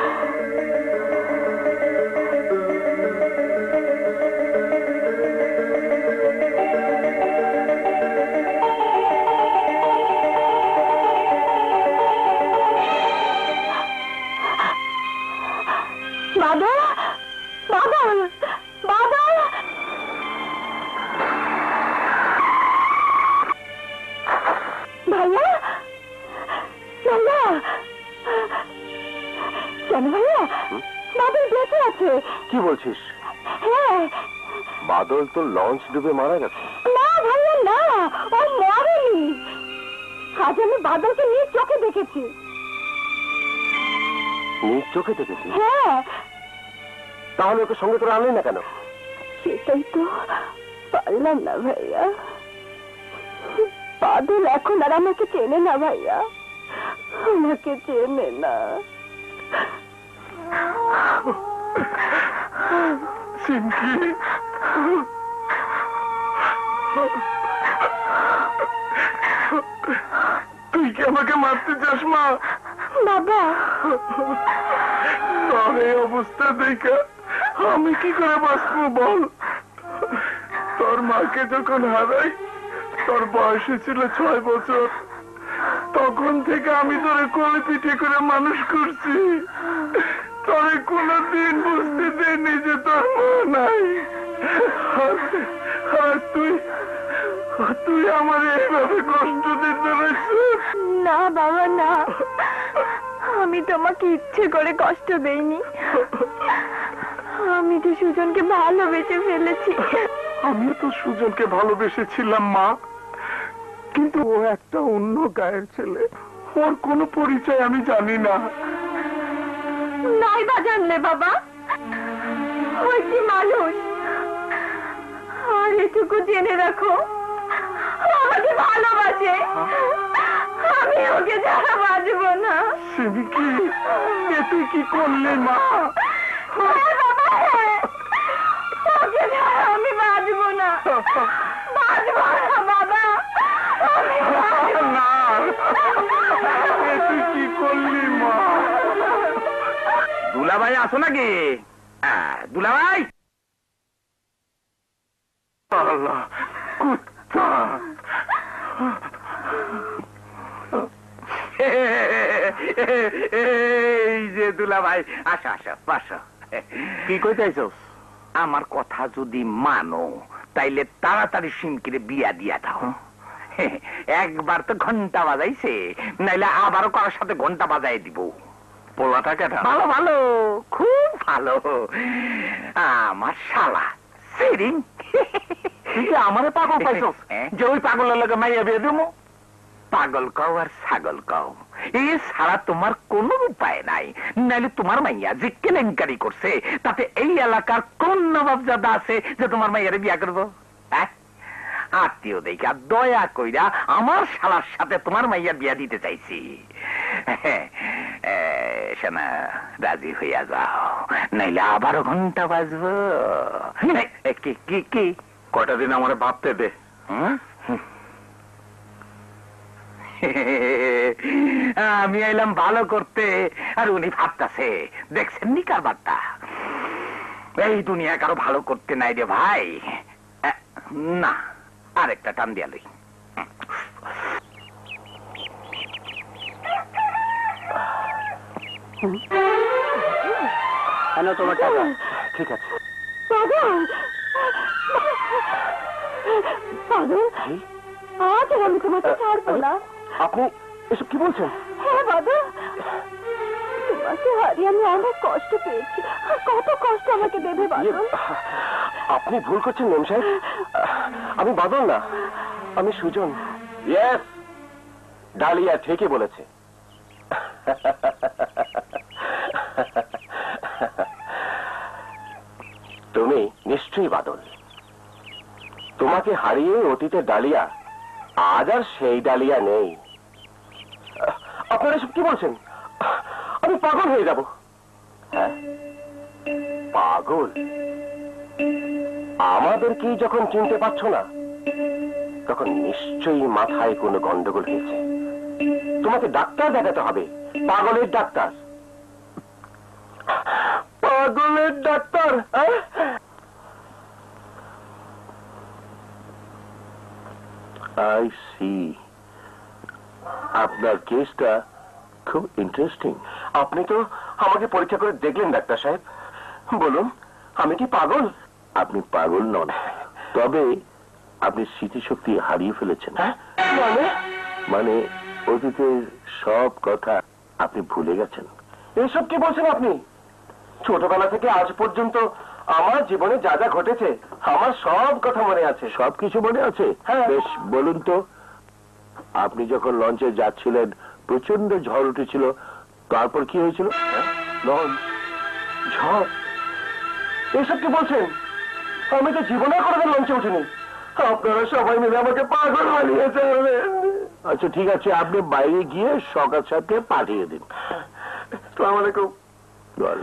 বাদল, বাদল, বাদল! ভাইয়া, ভাইয়া, কেন ভাইয়া? বাদল বেঁচে আছে। কি বলছিস? হ্যাঁ। বাদল তো লঞ্চ ডুবে মারা গেছে। না ভাইয়া না, ও মরেনি। আজ আমি বাদলকে নিজ চোখে দেখেছি। নিজ চোখে দেখেছি? হ্যাঁ। তাহলে ওকে সঙ্গে করে আনলি না কেন? সেটাই তো পারলাম না ভাইয়া। বাদল এখন আর আমাকে চেনে না ভাইয়া, আমাকে চেনে না। সিমকি, তুই কি আমাকে মারতে চাস মা? বাবা, তোর এই অবস্থা দেখে আমি কি করে বাঁচবো বল? তোর মাকে যখন হারাই তোর বয়স ছিল ছয় বছর, তখন থেকে আমি তোরে কোলে পিঠে করে মানুষ করছি। তোরে কোনদিন বুঝতে দেয়নি যে তোর মা নাই। আর তুই তুই আমার এইভাবে কষ্ট দিতে রয়েছিস? না বাবা না, আমি তোমাকে ইচ্ছে করে কষ্ট দেইনি। আমি তো সুজনকে ভালোবেসে ফেলেছি। আমিও তো সুজনকে ভালোবেসেছিলাম মা, কিন্তু ও একটা অন্য গায়ের ছেলে, ওর কোনো পরিচয় আমি জানি না। নাই বা জানলে বাবা, ওই কি মানুষ। আর এটুকু জেনে রাখো, আমাকে ভালোবাসে। আমি ওকে ছাড়া বাঁচবো না। সিমকি, এ তুই কি করলি মা? হ্যাঁ বাবা, হ্যাঁ। ওকে ছাড়া আমি বাঁচবো না, বাঁচবো না বাবা, আমি বাঁচবো না, এ তুই কি করলি মা? দুলাভাই আসো নাকি? দুলাভাই, আল্লাহ, কুত্তা! এই যে দুলাভাই, আসো আসো আসো। কি কইতেছস? আমার কথা যদি মানো তাইলে তাড়াতাড়ি সিমকিরে বিয়া দিয়া দাও। একবার তো ঘন্টা বাজাইছে, নাইলে আবারও কারোর সাথে ঘন্টা বাজাই দিব। পোলাটা কেটা? ভালো ভালো, খুব ভালো। আমার শালা সেরিং। তুই কি আমারে পাগল পাইছস যে ওই পাগলের লগে মাইয়া বিয়ে দিমু? পাগল কও আর ছাগল কও, এই ছাড়া তোমার কোনো উপায় নাই। নাইলে তোমার মাইয়া যে কেলেঙ্কারি করছে, তাতে এই এলাকার কোন নবাবজাদা আছে যে তোমার মাইয়ারে বিয়া করবো? আত্মীয় দেখা দয়া কইরা আমার শালার সাথে তোমার মাইয়া বিয়া দিতে চাইছি। শোনা, রাজি হইয়া যাও, নাইলে আবারও ঘন্টা বাজবো। কি কি কি কয়টা দিন আমার ভাবতে দে। আমি আইলাম ভালো করতে, আর উনি ভাবতাছে। দেখছেন নি কারবারটা? এই দুনিয়া কারো ভালো করতে নাই রে ভাই। না, আরেকটা টান দিয়া লই। কেন তোমার টাকা? ঠিক আছে। পাগল, পাগল, আজ আর আমি তোমাকে ছাড়বো না। আপনি এসব কি বলছেন? হ্যাঁ বাবা, তোমাকে হারিয়ে আমি অনেক কষ্ট পেয়েছি। আর কত কষ্ট আমাকে দেবে বাদল। আপনি ভুল করছেন মেম সাহেব, আমি বাদল না, আমি সুজন। ইয়েস, ডালিয়া ঠিকই বলেছে। তুমি নিশ্চয়ই বাদল। তোমাকে হারিয়ে অতীতের ডালিয়া আজ আর সেই ডালিয়া নেই। আপনারা সব কি বলছেন? আমি পাগল হয়ে যাব। হ্যাঁ, পাগল? আমাদেরকেই যখন চিনতে পারছো না, তখন নিশ্চয়ই মাথায় কোনো গন্ডগোল হয়েছে। তোমাকে ডাক্তার দেখাতে হবে, পাগলের ডাক্তার। পাগলের ডাক্তার? আই সি, আপনার কেসটা খুব ইন্টারেস্টিং। আপনি তো আমাকে পরীক্ষা করে দেখলেন ডাক্তার সাহেব, বলুন আমি কি পাগল? আপনি পাগল নন, তবে আপনি স্মৃতিশক্তি হারিয়ে ফেলেছেন। মানে? মানে অতীতের সব কথা আপনি ভুলে গেছেন। এসব কি বলছেন আপনি? ছোটবেলা থেকে আজ পর্যন্ত আমার জীবনে যা যা ঘটেছে আমার সব কথা মনে আছে। সবকিছু মনে আছে? হ্যাঁ। বেশ, বলুন তো, আপনি যখন লঞ্চে যাচ্ছিলেন প্রচন্ড ঝড় উঠেছিল, তারপর কি হয়েছিল? লঞ্চ, ঝড়, এসব কি বলছেন? আমি তো জীবনে কোনোদিন লঞ্চে উঠিনি। আপনারা সবাই মিলে আমাকে পাগল বানিয়েছে। আচ্ছা ঠিক আছে, আপনি বাইরে গিয়ে সকাল সাথে পাঠিয়ে দিন। আসসালামু আলাইকুম। বল।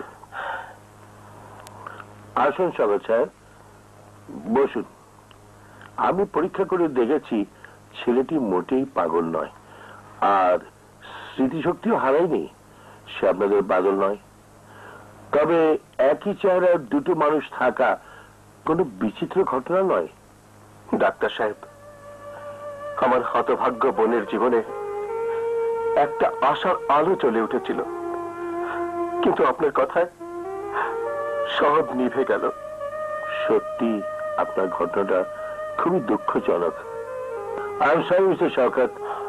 আসুন সকাল সাহেব, বসুন। আমি পরীক্ষা করে দেখেছি ছেলেটি মোটেই পাগল নয়, আর স্মৃতিশক্তিও হারায়নি। সে আপনাদের পাগল নয়, তবে একই চেহারার দুটো মানুষ থাকা কোনো বিচিত্র ঘটনা নয়। ডাক্তার সাহেব, আমার হতভাগ্য বোনের জীবনে একটা আশার আলো জ্বলে উঠেছিল, কিন্তু আপনার কথায় সব নিভে গেল। সত্যি আপনার ঘটনাটা খুবই দুঃখজনক। I am sorry mister Shaukat,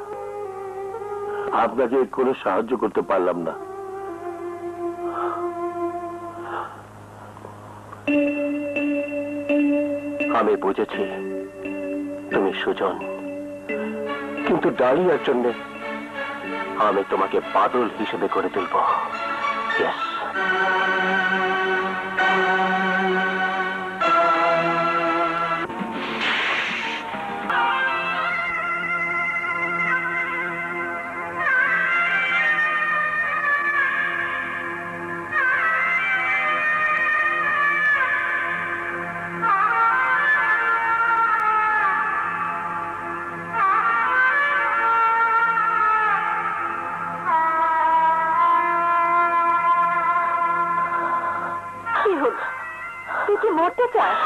আপনাকে কোনো সাহায্য করতে পারলাম না। আমি বুঝেছি তুমি সুজন, কিন্তু ডালিয়ার জন্য আমি তোমাকে বাদল হিসেবে করে তুলব। Yes. তুই কি মরতে চাস?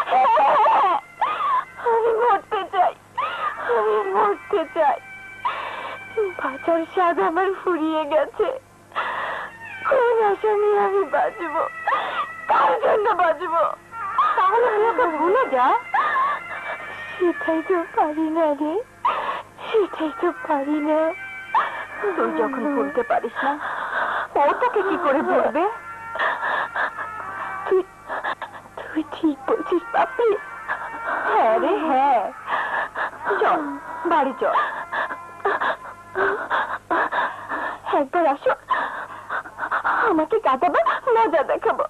আমি মরতে চাই, আমি মরতে চাই। বাঁচার স্বাদ আমার ফুরিয়ে গেছে। কোন আশা নিয়ে আমি বাঁচবো? কার জন্য বাঁচবো? তাহলে তুই ওকে ভুলে যা। সেটাই তো পারি না রে, সেটাই তো পারি না। তুই যখন ভুলতে পারিস না, ও তোকে কি করে ভুলবে? তুই তুই ঠিক বলছিস পাপড়ি। হ্যাঁ রে হ্যাঁ, চল বাড়ি চল। একবার আসো, আমাকে কাটাবো, মজা দেখাবো।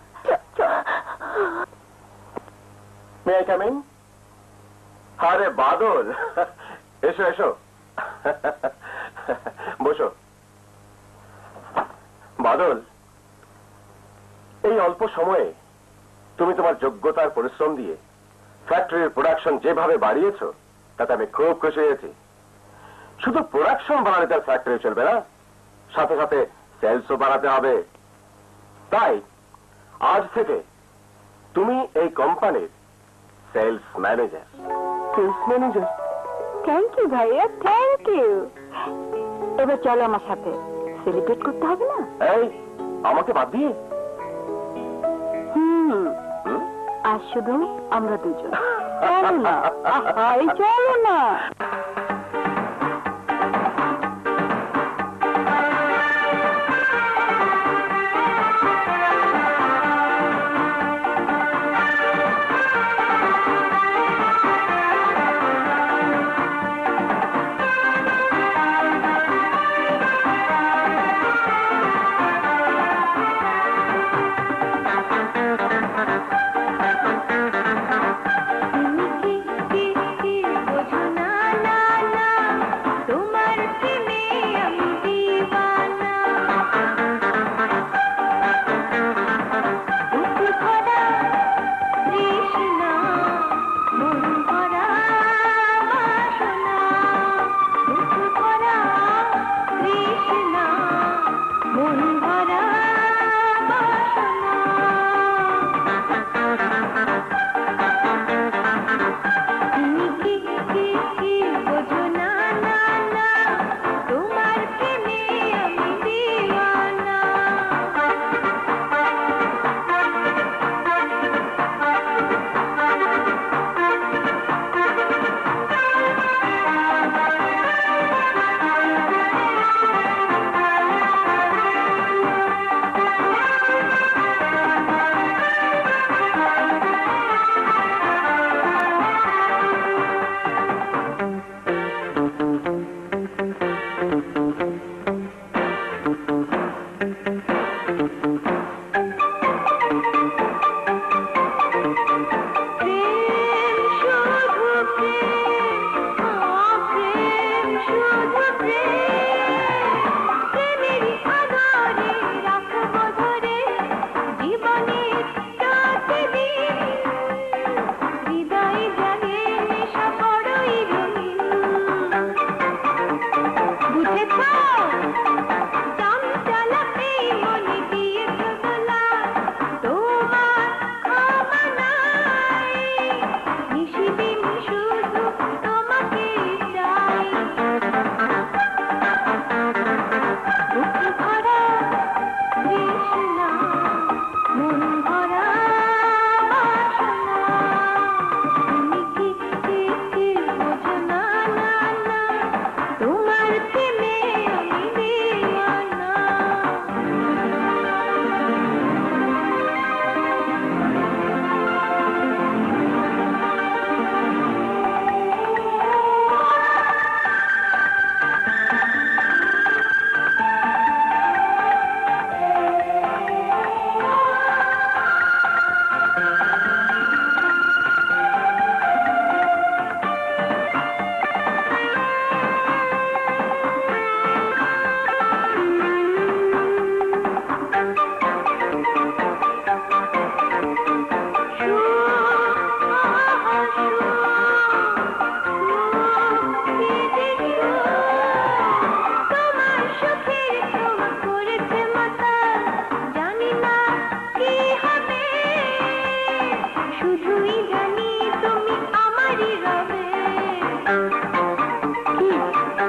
May I come in? আরে বাদল, এসো এসো, বসো। বাদল, এই অল্প সময়ে তুমি তোমার যোগ্যতার পরিশ্রম দিয়ে ফ্যাক্টরির প্রোডাকশন যেভাবে বাড়িয়েছ, তাতে আমি খুব খুশি হয়েছি। শুধু প্রোডাকশন বাড়ালে তার ফ্যাক্টরি চলবে না, সাথে সাথে সেলসও বাড়াতে হবে। তাই আজ থেকে তুমি এই কোম্পানির sales manager. Sales manager? Thank you ভাইয়া, থ্যাংক ইউ। এবার চলো আমার সাথে, সেলিব্রেট করতে হবে না? এই, আমাকে বাদ দিয়ে? হুম, আর শুধু আমরা দুজন। চলো না, এই চলো না।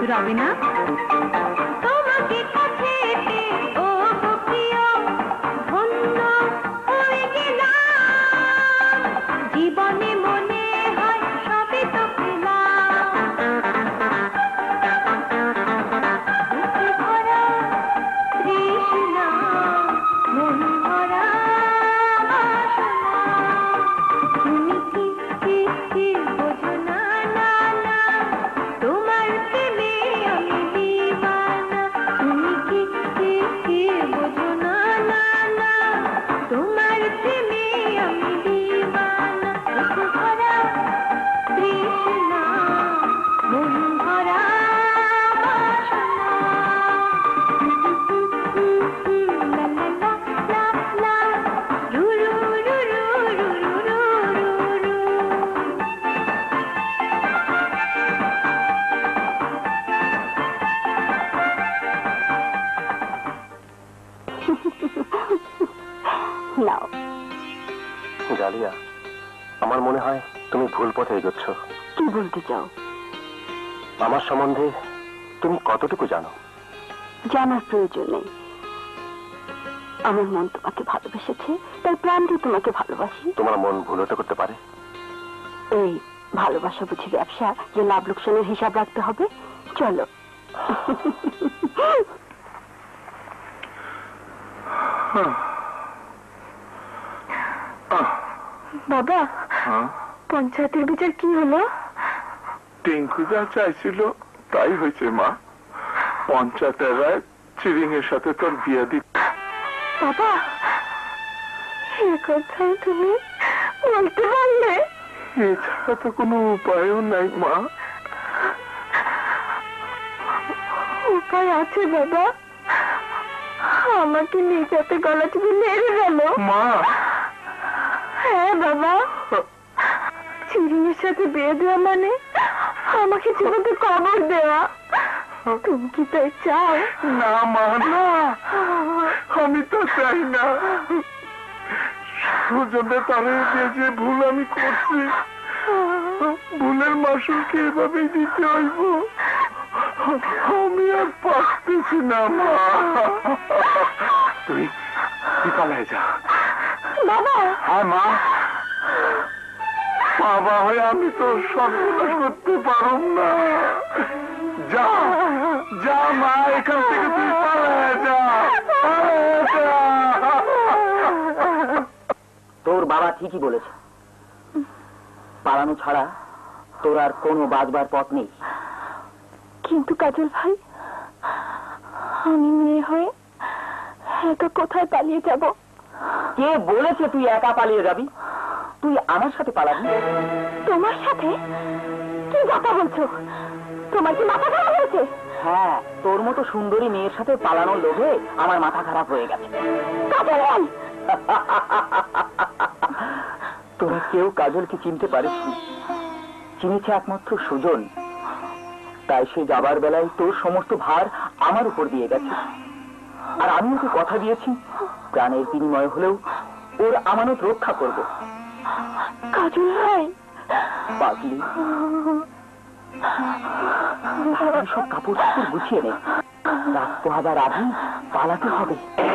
রবিনা তোমাকে কাছে পেয়ে ও গো প্রিয় ধন্য হয়ে গেলাম জীবনে মনে হয় সবই তো পেলাম বুকে ভরা তৃষ্ণা মন ভরা বাসনা তুমি কি কি কি বোঝো না না না তোমার প্রেমে আমি দিওয়ানা তুমি কি কি কি বোঝো না না না তোমার প্রেমে আমি দিওয়ানা বুকে ভরা তৃষ্ণা মন ভরা বাসনা লা লা লা লা লা রু রু রু রু রু রু রু নাও জালিয়া, আমার মনে হয় তুমি ভুল পথে এগোচ্ছ। কি বলতে চাও? আমার সম্বন্ধে তুমি কতটুকু জানো? জানার প্রয়োজন নেই। আমার মন তোমাকে ভালোবেসেছে, তাই প্রাণ দিয়ে তোমাকে ভালোবাসি। তোমার মন ভুল হতে করতে পারে। এই ভালোবাসা বুঝি ব্যবসা যে লাভ লোকসানের হিসাব রাখতে হবে? চলো। বাবা, পঞ্চায়েতের বিচার কি হলো? টিঙ্কু যা চাইছিল তাই হয়েছে মা। পঞ্চায়েতের রায় চিরিং এর সাথে তোর বিয়ে দিত। বাবা, এ কথাই তুমি বলতে পারলে? এছাড়া তো কোনো উপায়ও নাই মা। উপায় আছে বাবা, আমাকে নিজাতে গলা টিপে মেরে গেল। মা, হ্যাঁ বাবা, চিরিংয়ের সাথে বিয়ে দেওয়া মানে আমাকে জীবন্ত কবর দেওয়া। তুমি কি তাই চাও? না মা না, আমি তো চাই না। সুজনে তারে দিয়ে যে ভুল আমি করছি, ভুলের মাসুলকে এভাবেই দিতে হইব। আমি আর পারতেছি না মা। তুই তুই পালায় যা বাবা। হ্যাঁ মা, বাবা হয়ে আমি তো সর্বনাশ করতে পারব না। যা যা মা, এখান থেকে তুই পালায় যা, পালায় যা। তোর বাবা ঠিকই বলেছে, পালানো ছাড়া তোর আর কোনো বাঁচবার পথ নেই। কিন্তু কাজল ভাই, আমি মেয়ে হয়ে একা কোথায় পালিয়ে যাব? কে বলেছে তুই একা পালিয়ে যাবি? তুই আমার সাথে পালাবি। তোমার সাথে? কি কথা বলছো? তোমার কি মাথা খারাপ হয়েছে? হ্যাঁ, তোর মতো সুন্দরী মেয়ের সাথে পালানোর লোভে আমার মাথা খারাপ হয়ে গেছে। কাজল ভাই, তোরা কেউ কাজলকে চিনতে পারিস, চিনেছে একমাত্র সুজন। তাই সে যাবার বেলায় তোর সমস্ত ভার আমার উপর দিয়ে গেছে। আর আমি ওকে কথা দিয়েছি, প্রাণের বিনিময় হলেও ওর আমানত রক্ষা করব। কাজল ভাই, পাগলি, সব কাপড় কাপড় গুছিয়ে নে, রাত পোহাবার আগে পালাতে হবে।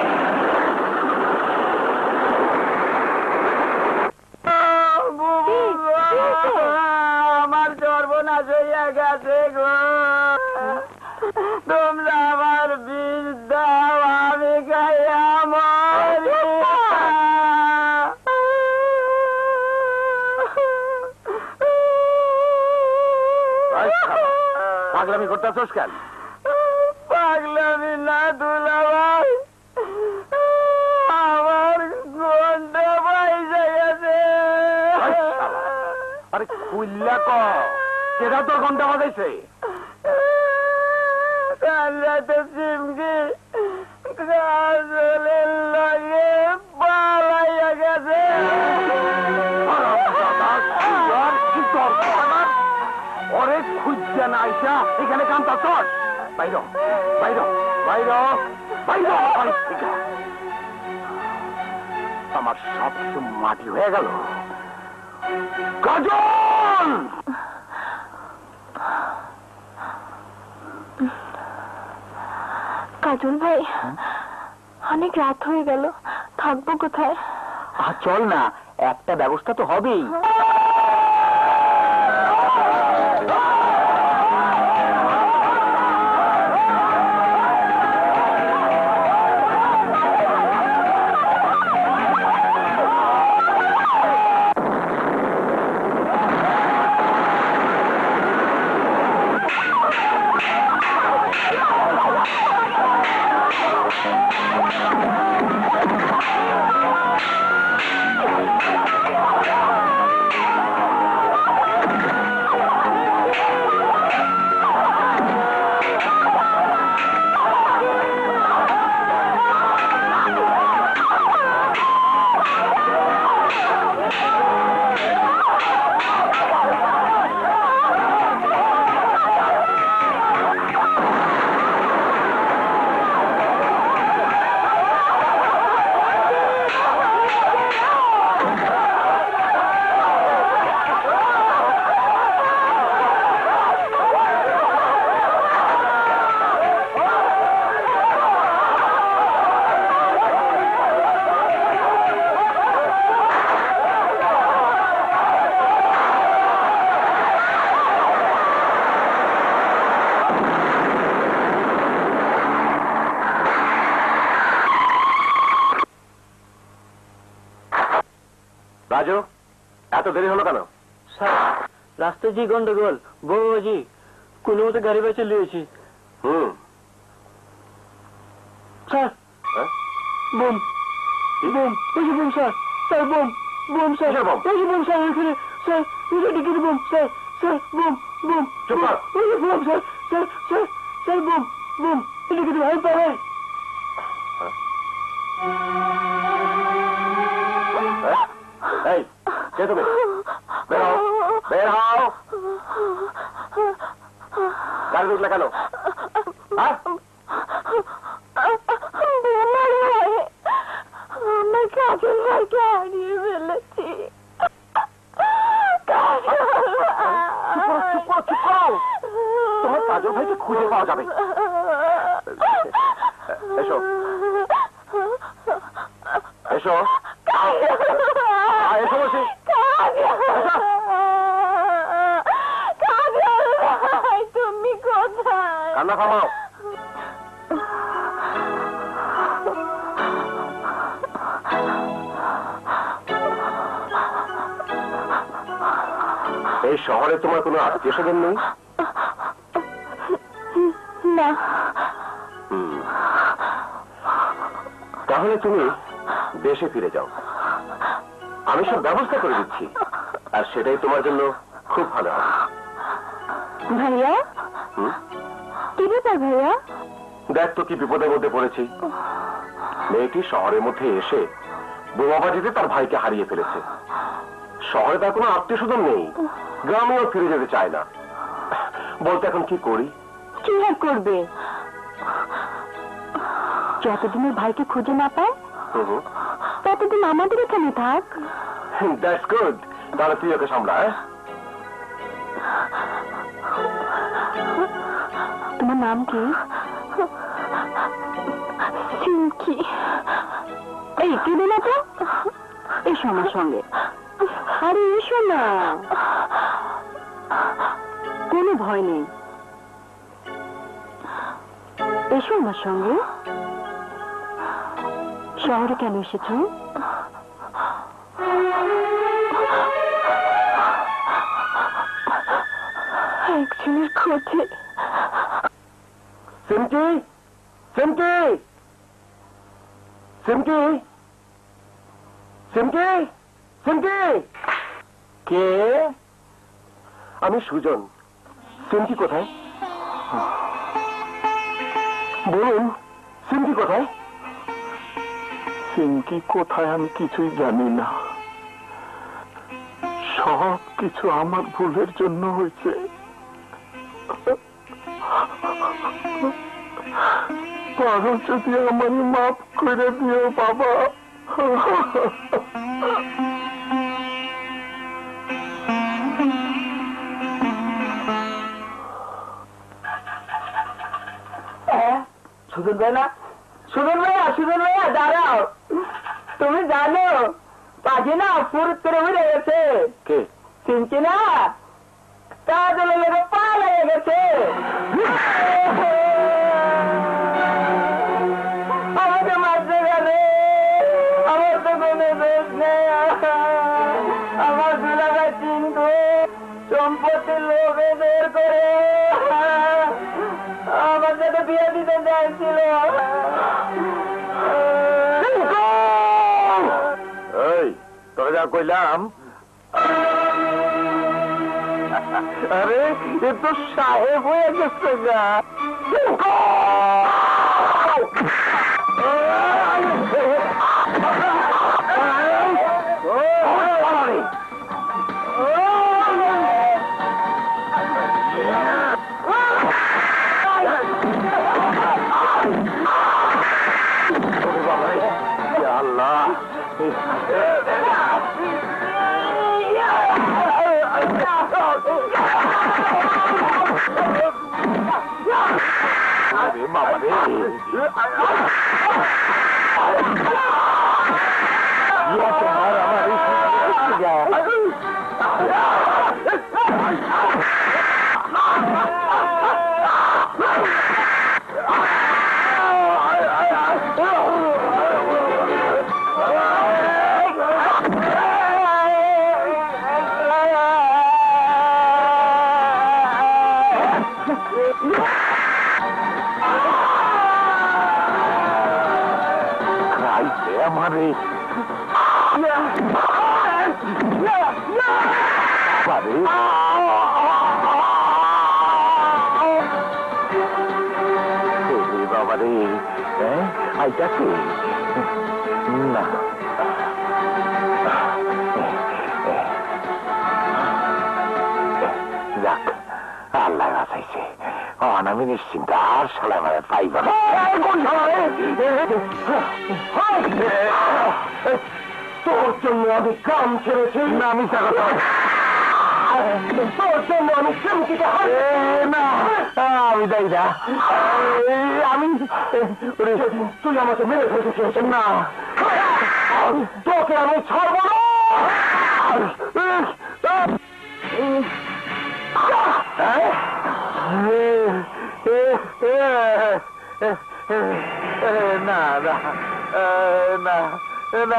আমার সর্বনাশ হইয়া গেছে গো। তোমরা আমার বিষ দাও, আমি খাইয়া মরি। পাগলামি করতেছস কেন? পাগলামি না দুলা ভাই, আমার ঘন্টা পাইসে গেছে। আরে খুললা ক, কেটা তোর ঘন্টা বাজাইছে? কাল রাতে চিমকি কাজলের লাগে পালাইয়া গেছে। ওরে খুঁজছে না আইসা এখানে কামটা চট। বাইর বাইর বাইর বাইর, আমার সব কিছু মাটি হয়ে গেল। কাজল, কাজল ভাই, অনেক রাত হয়ে গেল, থাকবো কোথায়? আর চল না, একটা ব্যবস্থা তো হবেই। রাজু, এত দেরি হলো কেন? স্যার, রাস্তায় যে গন্ডগোল, বৌজি কোনো মতো গাড়ি বাই চলে এসেছি। হুম স্যার, বোম বোম, ওই যে bomb sir, sir bomb bomb sir, ওই যে বোম স্যার, ওইখানে স্যার, ওইখানে bomb sir, sir bomb bomb, ওই যে bomb sir, sir sir sir bomb bomb, এদিকে ভাই পাই। এই কে তুমি? বের হও, বের হও। গাড়ি ঢুকলে কেন? আমার কাজল ভাইকে হারিয়ে ফেলেছি। তোমার কাজল ভাইকে খুঁজে পাওয়া যাবে। এসো এসো এসো বলছি। তুমি কোথায়? কান্না থামাও। এই শহরে তোমার কোনো আত্মীয় স্বজন নেই? না। তাহলে তুমি দেশে ফিরে যাও, আমি সব ব্যবস্থা করে দিচ্ছি, আর সেটাই তোমার জন্য খুব ভালো হবে। ভাইয়া, কি ব্যাপার ভাইয়া? দেখ তো কি বিপদের মধ্যে পড়েছি। মেয়েটি শহরের মধ্যে এসে বোমাবাজিতে তার ভাইকে হারিয়ে ফেলেছে। শহরে তার কোনো আত্মীয় স্বজন নেই, গ্রামেও ফিরে যেতে চায় না। বলতে এখন কি করি? কি আর করবে? যতদিনের ভাইকে খুঁজে না পায় ততদিন আমাদের এখানে থাক। That's good. তাহলে তুই ওকে সামলা। তোমার নাম কি? সিমকি। এই কেঁদে না তো, এসো আমার সঙ্গে। আরে এসো না, কোনো ভয় নেই, এসো আমার সঙ্গে। শহরে কেন এসেছো? একজনের খোঁজে। সিমকি, সিমকি, সিমকি, সিমকি, সিমকি। কে? আমি সুজন। সিমকি কোথায়? বলুন, সিমকি কোথায়? সিমকি কোথায় আমি কিছুই জানি না। সব কিছু আমার ভুলের জন্য হয়েছে। পারো যদি আমার মাফ করে দিও বাবা। সুজন ভাই না? সুজন ভাইয়া, সুজন ভাইয়া দাঁড়াও। তুমি জানো পাখি না ফুরুত করে উড়ে গেছে। কে? চিনছি না, কাজলের লেগে পা লেগে গেছে। আমাকে মারতে গেলে আমার তো কোনো দোষ নেই। আমার দুলাভাই চিনতো সম্পত্তির লোভে বের করে আমার সাথে বিয়ে দিতে চাইছিল। এই তোরা যা কইলাম, আরে এ তো সাহেব হয়ে গেছে গা। আল্লাহ, বাবা রে, তোমার আমার আমারে বাবা রে, আইতাছে না। যাক, আল্লাহ বাঁচাইছে। আমি নিশ্চিন্ত আর সালা মারে পাইব না। তোর জন্য আমি কাম ছেড়েছি না, আমি তোর জন্য আমি না, আমি যাই না। আমি তুই আমাকে মেরে ফেলেছিস না, তোকে আমি ছাড়বো না। না না না না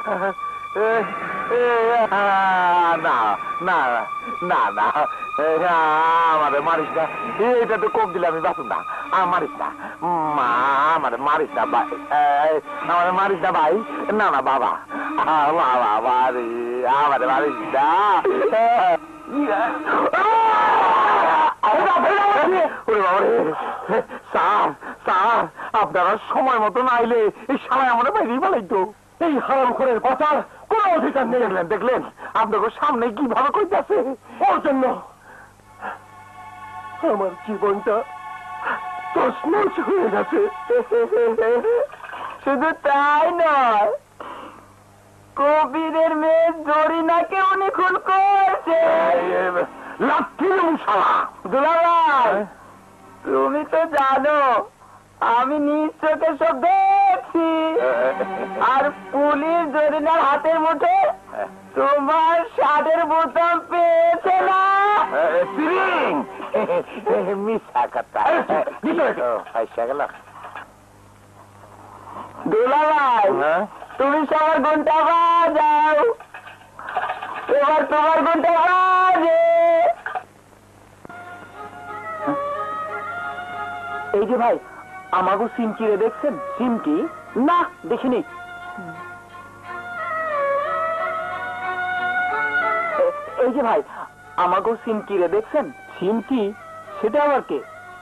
না না না আমারে মারিস না, এটা তো কোপ দিলে আমি বাঁচুন না। মারিস না মা, আমারে মারিস না ভাই, আমারে মারিস না ভাই। না না বাবা, বাবা রে, আমারে মারিস না। স্যার স্যার, আপনারা সময় মতো না আইলে এই সালায় আমরা বাইরেই পালাইতো। এই হারাম খোরের বাঁচার কোন অধিকার নেই। দেখলেন দেখলেন আপনাকে সামনে কিভাবে কইতাছে। ওর জন্য আমার জীবনটা তছনছ হয়ে গেছে। শুধু তাই নয়, কবিরের মেয়ে জরিনাকে উনি খুন করেছে। লাঠির মুশালা। দুলাভাই, তুমি তো জানো আমি নিজ চোখে সব দেখছি। আর পুলিশ জরিনার হাতের মুঠে তোমার শার্টের বোতাম পেয়েছে না। মিশা কথা পয়সা গেল। দুলাভাই, তুমি সবার ঘন্টা বাজাও, এবার তোমার ঘন্টা বাজে। এই যে ভাই, আমাগো সিমকি রে দেখছেন? সিমকি না দেখিনি। এই যে ভাই, আমাগো সিমকি রে দেখছেন? সিমকি? সেটা আবার কে?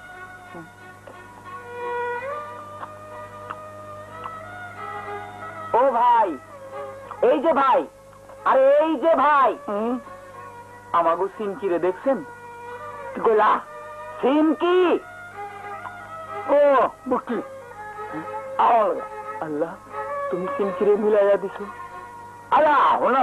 ও ভাই, এই যে ভাই, আরে এই যে ভাই, আমাগো সিমকি রে দেখছেন? গোলা সিমকি। ও বুকি, আল্লাহ, তুমি সিমকি রে মিলাইয়া দিছো। আল্লাহ হলো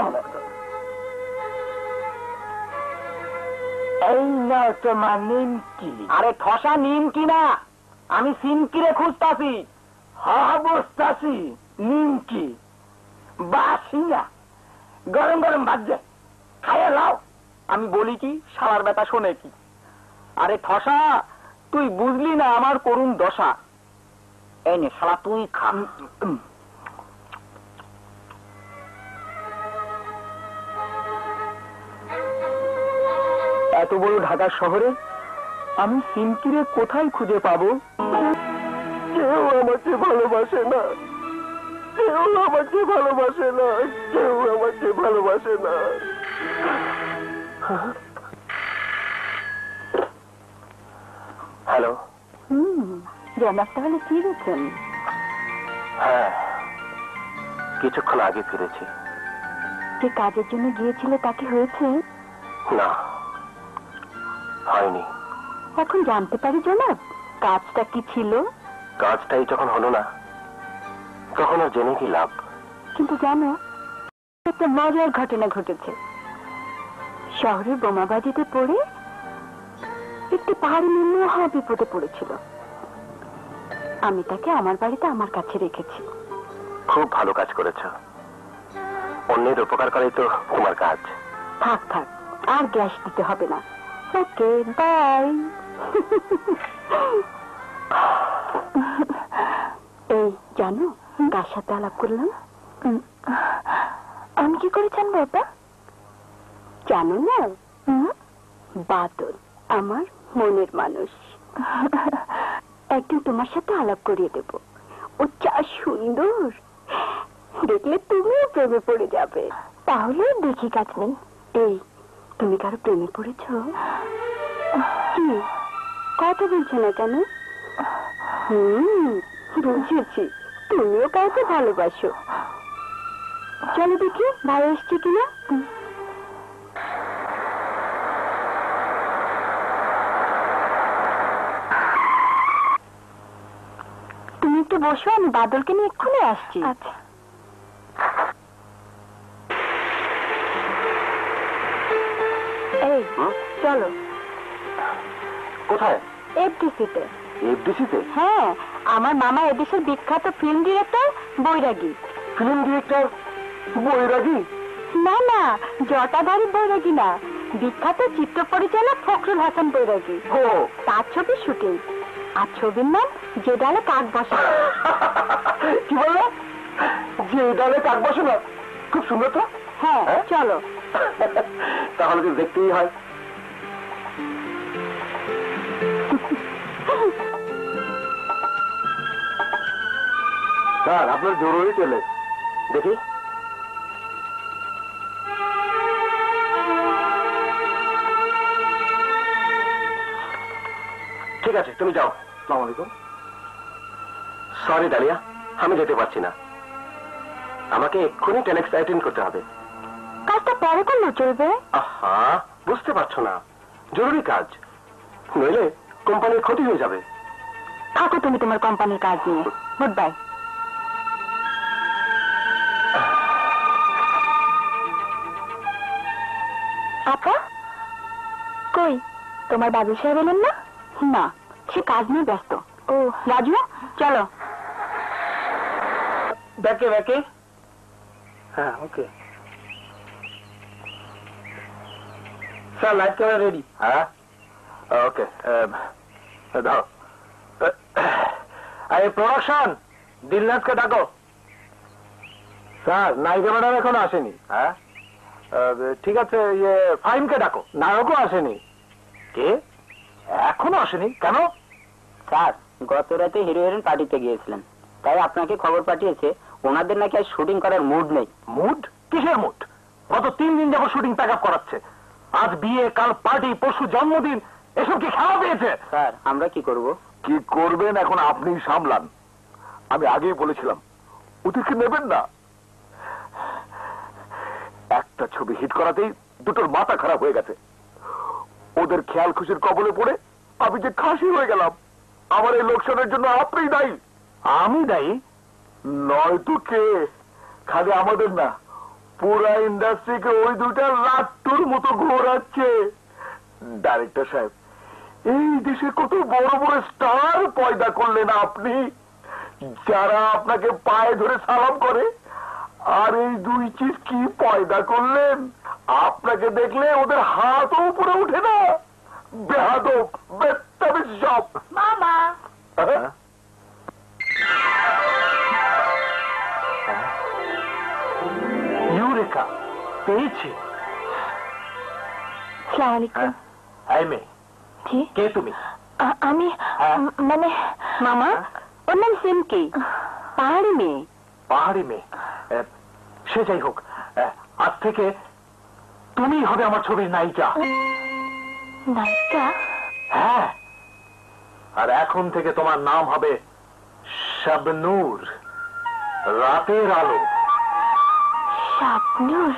এই না তোমার নিমকি। আরে ঠসা নিমকি না, আমি সিনকিরে খুঁজতাছি। হা বসতাছি নিমকি বাসিয়া গরম গরম ভাজছে খাইয়া লাও। আমি বলি কি, শালার বেটা শোনে কি? আরে ঠসা, তুই বুঝলি না আমার করুণ দশা। এই নে শালা তুই খা। এত বড় ঢাকা শহরে আমি সিনকিরে কোথায় খুঁজে পাবো? কেউ আমাকে ভালোবাসে না, কেউ আমাকে ভালোবাসে না, কেউ আমাকে ভালোবাসে না। হ্যালো। হুম, জনাব তাহলে ফিরেছেন? হ্যাঁ, কিছুক্ষণ আগে ফিরেছি। যে কাজের জন্য গিয়েছিল তাকে হয়েছে? না, হয়নি। এখন জানতে পারি জনাব কাজটা কি ছিল? কাজটাই যখন হলো না তখন আর জেনে কি লাভ? কিন্তু জানো, একটা মজার ঘটনা ঘটেছে। শহরের বোমাবাজিতে পড়ে একটি পাহাড়ি মেয়ে মহা বিপদে পড়েছিল। আমি তাকে আমার বাড়িতে আমার কাছে রেখেছি। খুব ভালো কাজ করেছ। অন্যের উপকার করাই তো তোমার কাজ। থাক থাক, আর গ্যাস দিতে হবে না। Okay, bye. এই জানো, কার সাথে আলাপ করলাম? আমি কি করে জানবো ওটা? জানো না, বাদল আমার মনের মানুষ। একদিন তোমার সাথে আলাপ করিয়ে দেব। ও যা সুন্দর, দেখলে তুমিও প্রেমে পড়ে যাবে। তাহলে দেখি কাজ নেই। এই, তুমি কারো প্রেমে পড়েছ? কি কথা বলছো না কেন? হুম, বুঝেছি, তুমিও কাউকে ভালোবাসো। চলো দেখি ভাই এসছে কিনা। তুমি একটু বসো, আমি বাদলকে নিয়ে এক্ষুনি আসছি। আচ্ছা। এই চলো। কোথায়? এফডিসিতে। এফডিসিতে? হ্যাঁ, আমার মামা এদেশের বিখ্যাত film director Bairagi. Film director Bairagi? না না, জটাধারী বৈরাগী না, বিখ্যাত চিত্র পরিচালক ফখরুল হাসান বৈরাগী। ও, তার ছবির শুটিং। আর ছবির নাম যে ডালে কাক বসে। কি বললো? যে ডালে কাক বসে না? খুব সুন্দর তো। হ্যাঁ, চলো। তাহলে তো দেখতেই হয়। স্যার, আপনার জরুরি চলে। দেখি। ঠিক আছে, তুমি যাও। আসসালামু আলাইকুম। সরি ডালিয়া, আমি যেতে পারছি না। আমাকে এক্ষুনি টেলেক্স অ্যাটেন্ড করতে হবে। কাজটা পরে করলে চলবে? আহা, বুঝতে পারছো না, জরুরি কাজ, নইলে কোম্পানির ক্ষতি হয়ে যাবে। থাকো তুমি তোমার কোম্পানির কাজ নিয়ে। Good bye. আপা কই, তোমার বাবু সাহেব এলেন না? না, সে কাজ নিয়ে ব্যস্ত। ও রাজু, চলো। ব্যাকে ব্যাকে। হ্যাঁ, okay sir, light camera ready. হ্যাঁ, ওকে। দাও। এই প্রোডাকশন, দিলনাথকে ডাকো। স্যার, নায়িকা ম্যাডাম এখনো আসেনি। হ্যাঁ, ঠিক আছে, ইয়ে ফাইনকে ডাকো। নায়কও আসেনি। কে? এখনো আসেনি কেন? স্যার, গত রাতে হিরো হিরোইন পার্টিতে গিয়েছিলেন, তাই আপনাকে খবর পাঠিয়েছে ওনাদের নাকি আর শুটিং করার মুড নেই। মুড? কিসের মুড? গত তিন দিন যাবো শুটিং প্যাক আপ করাচ্ছে। আজ বিয়ে, কাল পার্টি, পরশু জন্মদিন, এসব কি খাওয়া পেয়েছে? স্যার, আমরা কি করব? কি করবেন এখন আপনি সামলান। আমি আগেই বলেছিলাম ওদেরকে নেবেন না। একটা ছবি হিট করাতেই দুটোর মাথা খারাপ হয়ে গেছে। ওদের খেয়াল খুশির কবলে পড়ে আমি যে খাসি হয়ে গেলাম। আমার এই লোকসানের জন্য আপনি দায়ী। আমি দায়ী নয়তো কে? খালি আমাদের না, পুরা ইন্ডাস্ট্রিকে ওই দুটা লাট্টুর মতো ঘোরাচ্ছে। ডাইরেক্টর সাহেব, এই দেশে কত বড় বড় স্টার পয়দা করলেন আপনি, যারা আপনাকে পায়ে ধরে সালাম করে। আর এই দুই চিজ কি পয়দা করলেন, আপনাকে দেখলে ওদের হাতও উপরে উঠে না। বেহাদব, বেত্তাবিজ সব। মামা ইউরেকা পেয়েছি। আসসালামু আলাইকুম। এই মেয়ে, জি কে তুমি? আ- আমি ম- মানে মামা ওর নাম সিমকি, পাহাড়ি মেয়ে। পাহাড়ি মেয়ে? এ, সে যাই হোক, এ, আজ থেকে তুমি হবে আমার ছবির নায়িকা। নায়িকা? হ্যাঁ, আর এখন থেকে তোমার নাম হবে শাবনূর, রাতের আলো। শাবনূর?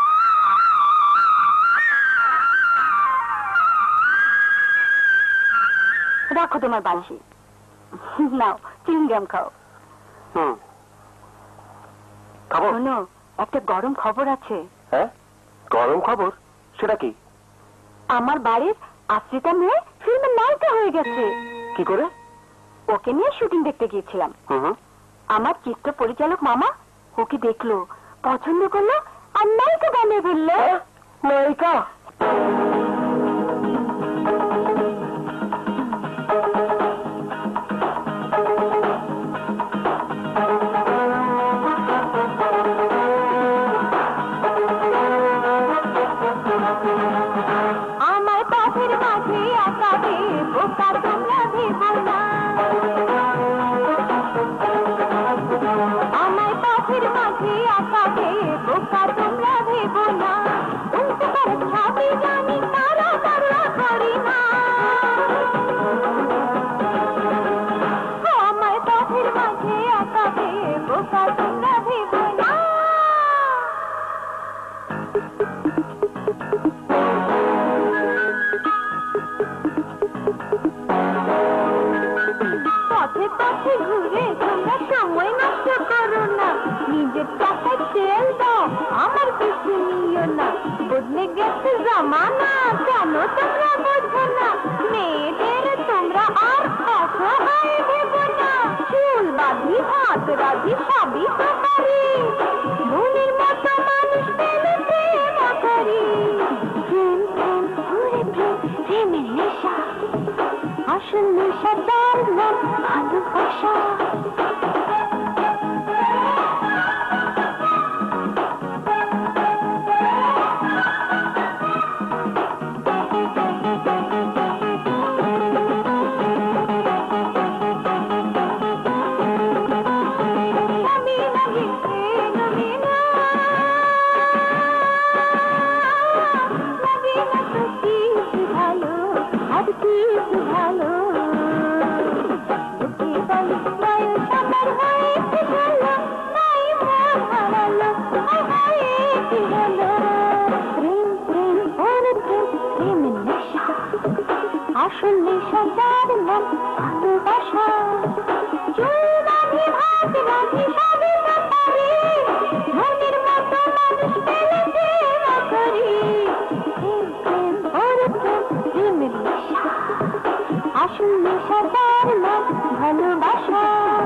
রাখো তোমার বাঁশি, নাও চিংগাম খাও। হুম, খাবো। শোনো, একটা গরম খবর আছে। হ্যাঁ, গরম খবর? সেটা কি? আমার বাড়ির আশ্রিতা মেয়ে ফিল্মের নায়িকা হয়ে গেছে। কি করে? ওকে নিয়ে শুটিং দেখতে গিয়েছিলাম। হুম, আমার চিত্র পরিচালক মামা ওকে দেখলো, পছন্দ করলো, আর নায়িকা বানিয়ে ফেললো। নায়িকা? আমার পথের মাঝে আকাবে বোকা তোমরা ভেবো না, আমার পথের মাঝে আকাবে বোকা তোমরা ভেবো না, উপকার ছাবি জানি তারা তারা করি না, আমার পথের মাঝে আকাবে বোকা তোমরা ভেবো না। পথে পথে ঘুরে তোমরা সময় নষ্ট করো না, নিজের টাকায় তেল দাও, আমার পিছু নিও না, বদলে গেছে জামানা, কেন তোমরা বোঝো না, মেয়েদের তোমরা আর অসহায় ভেবো না, চুল বাঁধি হাত রাজি সবই তো পারি, মনের মতো মানুষ পেলে প্রেম করি, প্রেম প্রেম ঘুরে প্রেম, প্রেমের নেশা, আসল নেশা তার নাম ভালোবাসা। আসল নেশা যার নাম ভালোবাসা, চুল বাঁধি ভাত রাঁধি সবই তো পারি, মনের মতো মানুষ পেলে প্রেম করি, প্রেম প্রেম ওরে প্রেম, প্রেমের নেশা, আসল নেশা যার নাম ভালোবাসা।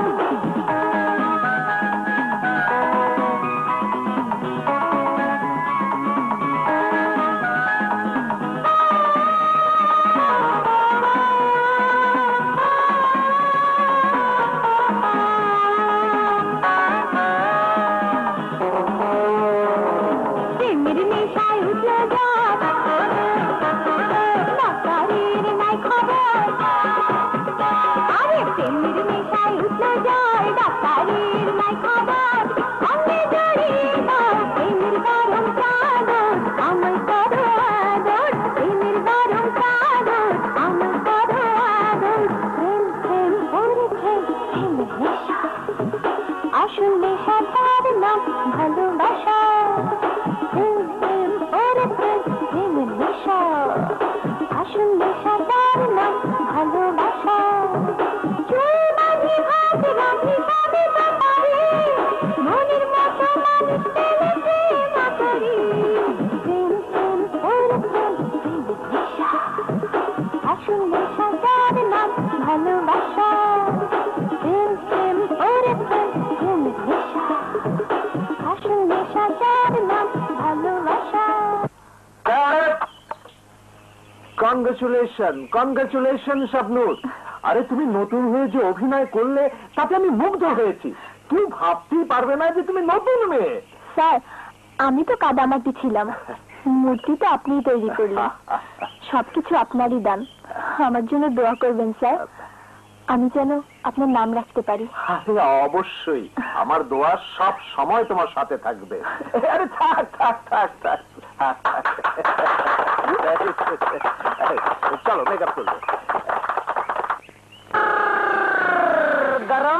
আসল নেশা তার নাম ভালোবাসা, প্রেম প্রেম ওরে প্রেম, প্রেমের নেশা, আসল নেশা তার নাম ভালোবাসা, চুল বাঁধি ভাত রাঁধি সবই তো পারি, মনের মতো মানুষ পেলে প্রেম করি, প্রেম প্রেম ওরে প্রেম, প্রেমের নেশা, শুনলে সাজার নাম ভালোবাসা, প্রেম প্রেম ওরে প্রেম প্রেম নেশা, শুনলে সাজার নাম ভালোবাসা। Congratulation, congratulation Shabnur. আরে তুমি নতুন হয়ে যে অভিনয় করলে তাতে আমি মুগ্ধ হয়েছি। কেউ ভাবতেই পারবে না যে তুমি নতুন মেয়ে। স্যার, আমি তো কাদামাটি ছিলাম, মূর্তি তো আপনিই তৈরি করলেন, সবকিছু আপনারই দান। আমার জন্য দোয়া করবেন স্যার, আমি যেন আপনার নাম রাখতে পারি। আরে অবশ্যই, আমার দোয়া সব সময় তোমার সাথে থাকবে। আরে থাক থাক থাক থাক, চলো মেকআপ করবে। গরম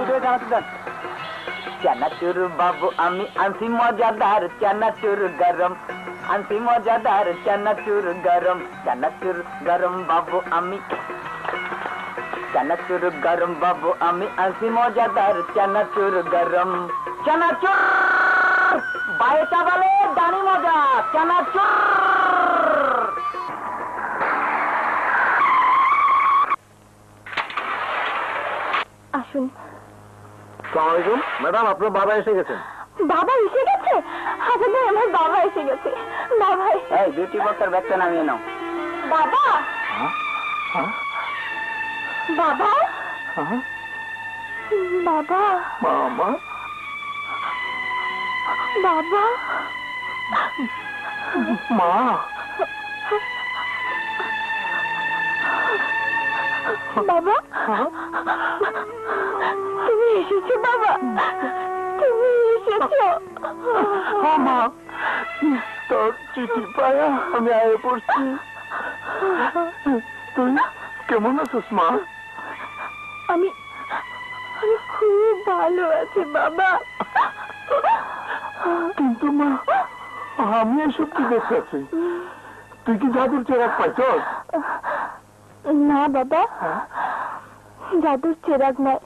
চানাচুর বাবু আমি আনছি মজাদার চানাচুর গরম, আনছি মজাদার চানাচুর গরম, চানাচুর গরম বাবু আমি, চানাচুর গরম বাবু আমি আনছি মজাদার চানাচুর গরম, চানাচুর বাইটা বলে ডানি মজা চানাচুর। আসুন। আসসালামাইকুম ম্যাডাম, আপনার বাবা এসে গেছেন। বাবা এসে গেছে? হাজার ভাই, আমার বাবা এসে গেছে। বাবা, এই বিউটি বক্সের ব্যাগটা নামিয়ে নাও। বাবা, বাবা, বাবা, মামা, বাবা, মা, বাবা, তুমি এসেছো বাবা, তুমি এসেছো। মা, তোর চিঠি পায়া আমি আয়ে পড়ছি। তুই কেমন আছিস মা? আমি আমি খুব ভালো আছি বাবা। কিন্তু মা, আমি এসব কি দেখতেছি? তুই কি জাদুর চেরাগ পাইছস? না বাবা, জাদুর চেরাগ নয়,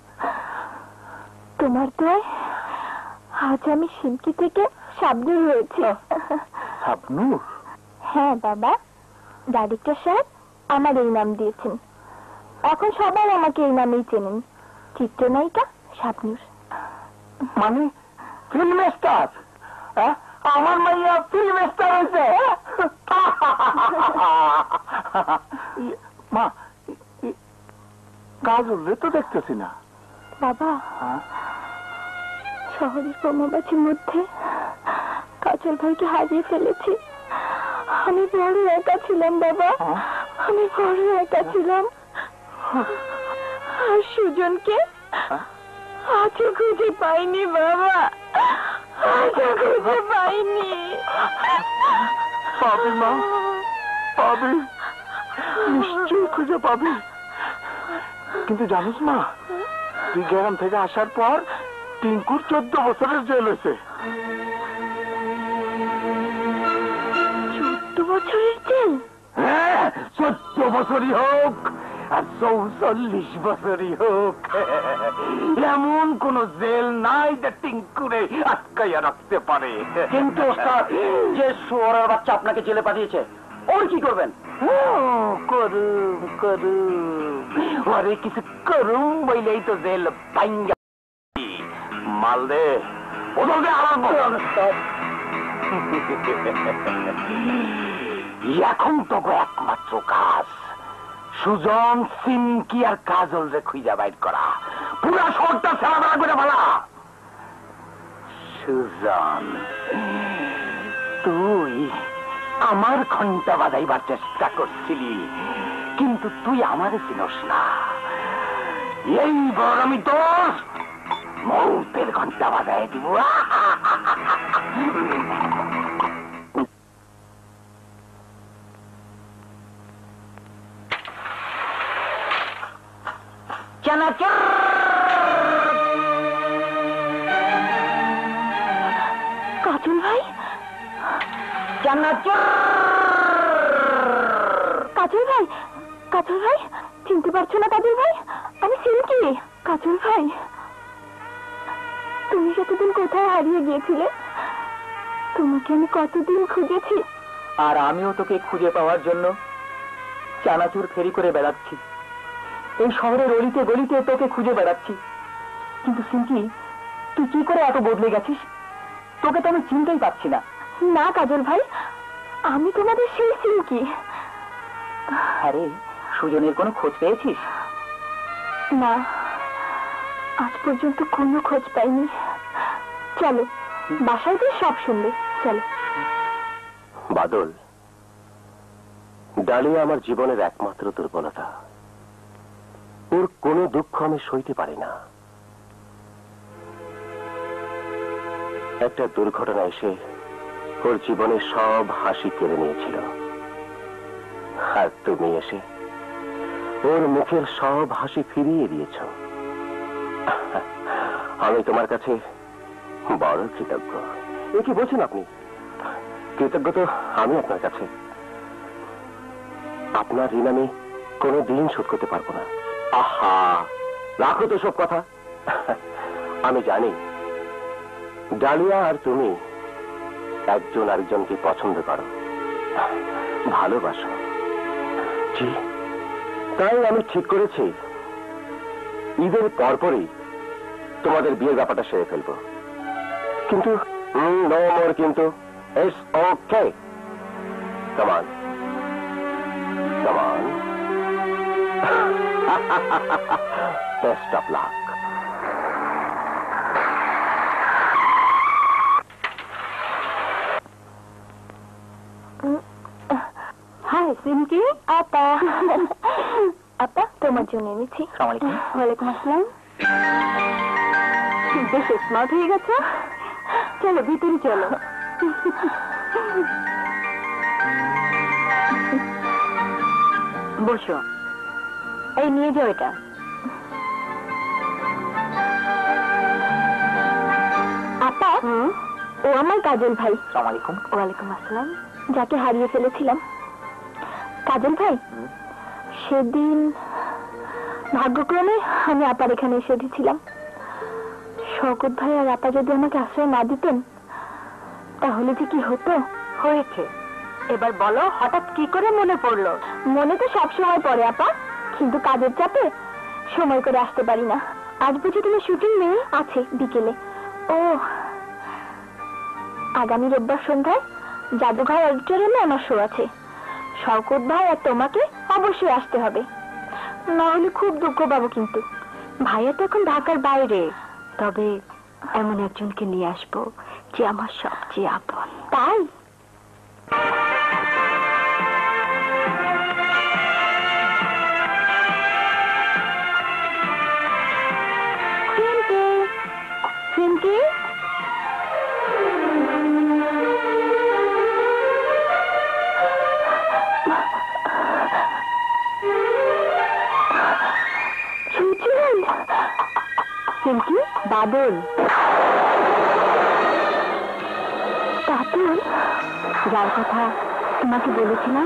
তোমার দোয়ায় আজ আমি সিমকি থেকে শাবনূর হয়েছি। শাবনূর? হ্যাঁ বাবা, ডাইরেক্টর সাহেব আমার এই নাম দিয়েছেন, এখন সবাই আমাকে এই নামেই চেনেন, চিত্রনায়িকা শাবনূর। মানে ফিল্ম স্টার? আমার মাইয়া ফিল্ম স্টার হয়েছে? মা, কাজল রে তো দেখতেছি না। বাবা, শহরের বোমাবাজির মধ্যে কাজল ভাইকে হারিয়ে ফেলেছি। আমি বড় একা ছিলাম বাবা, আমি বড় একা ছিলাম। আর সুজনকে আজও খুঁজে পাইনি বাবা, আজও খুঁজে পাইনি। পাবি মা, পাবি, নিশ্চয়ই খুঁজে পাবি। কিন্তু জানিস মা, তুই গ্রাম থেকে আসার পর টিঙ্কুর চোদ্দ বছরের জেল হয়েছে। চোদ্দ বছরের জেল? হ্যাঁ, চোদ্দ বছরই হোক আর চৌচল্লিশ বছরই হোক, এমন কোন জেল নাই যে টিঙ্কুরে আটকাইয়া রাখতে পারে। কিন্তু যে শুয়োরের বাচ্চা আপনাকে জেলে পাঠিয়েছে, ওর কি করবেন? করুম করুম, ওরে কিছু করুম বইলেই তো জেল পাইঙ্গা মাল দে, ওদের এখন তো একমাত্র কাজ সুজন, সিমকি আর কাজল রে খুঁজা বাইর করা, পুরা শহরটা ছেড়া করে ফেলা। সুজন, তুই আমার ঘন্টা বাজাইবার চেষ্টা করছিলি, কিন্তু তুই আমারে চিনস না। এইবার আমি তোর মৌতের ঘন্টা বাজাই দিব। কাজল ভাই, কাজল ভাই, কাজল ভাই, চিনতে পারছো না কাজল ভাই? আমি সিমকি। কাজল ভাই, তুমি সেতদিন কোথায় হারিয়ে গিয়েছিলে? তোমাকে আমি কতদিন খুঁজেছি। আর আমিও তোকে খুঁজে পাওয়ার জন্য চানাচুর ফেরি করে বেড়াচ্ছি, এই শহরের অলিতে গলিতে তোকে খুঁজে বেড়াচ্ছি। কিন্তু সিমকি, তুই কি করে এত বদলে গেছিস? তোকে তো আমি চিনতেই পারছি না। না কাজল ভাই, আমি তোমাদের সেই সিমকি। আরে, সুজনের কোনো খোঁজ পেয়েছিস? না, আজ পর্যন্ত কোনো খোঁজ পাইনি। চলো, বাসায় গিয়ে সব শুনবে। চলো। বাদল, ডালিয়া আমার জীবনের একমাত্র দুর্বলতা। ওর কোনো দুঃখ আমি সইতে পারি না। একটা দুর্ঘটনা এসে ওর জীবনের সব হাসি কেড়ে নিয়েছিল, আর তুমি এসে ওর মুখের সব হাসি ফিরিয়ে দিয়েছ। আমি তোমার কাছে বড় কৃতজ্ঞ। এ কি বলছেন আপনি? কৃতজ্ঞ তো আমি আপনার কাছে। আপনার ঋণ আমি কোনো দিন শোধ করতে পারবো না। আহা, রাখো তো সব কথা। আমি জানি ডালিয়া আর তুমি একজন আরেকজনকে পছন্দ করো, ভালোবাসো। জি, তাই আমি ঠিক করেছি ঈদের পরপরই তোমাদের বিয়ের ব্যাপারটা সেরে ফেলবো। কিন্তু নো মোর কিন্তু। It's okay. Come on, come on. Best of luck. Hi Simki. আপা, আপা তোমার জন্য এনেছি। ওয়ালাইকুম আসসালাম। বেশ স্মার্ট হয়ে গেছে। চলো ভিতরে চলো। বসো। এই নিয়ে যাও এটা। আপা, ও আমার কাজল ভাই। ওয়ালাইকুম আসসালাম। যাকে হারিয়ে ফেলেছিলাম। কাজল ভাই, সেদিন ভাগ্যক্রমে আমি আপার এখানে এসে উঠেছিলাম। শওকত ভাই আর আপা যদি আমাকে আশ্রয় না দিতেন তাহলে যে কি হতো। হয়েছে, এবার বলো হঠাৎ কি করে মনে পড়লো? মনে তো সব সময় পড়ে আপা, কিন্তু কাজের চাপে সময় করে আসতে পারি না। আজ বুঝি তুমি শুটিং নেই? আছে বিকেলে। ও, আগামী রোববার সন্ধ্যায় জাদুঘর অডিটোরিয়ামে আমার শো আছে। শওকত ভাই আর তোমাকে অবশ্যই আসতে হবে, না হলে খুব দুঃখ পাবো। কিন্তু ভাইয়া তো এখন ঢাকার বাইরে। তবে এমন একজনকে নিয়ে আসবো যে আমার সবচেয়ে আপন। তাই? সিমকি, সিমকি, সিমকি, বাদল। বাদল, যার কথা তোমাকে বলেছিলাম।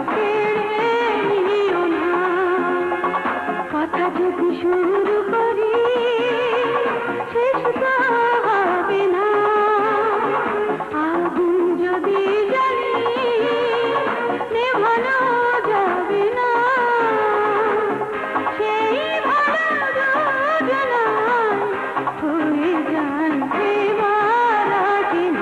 কথা যদি শুরু করি শেষ তো হবে না, আগুন যদি জ্বলে নেভানো যাবে না, সেই ভালো যোজনায় হয়ে জানতে পারা কিনা।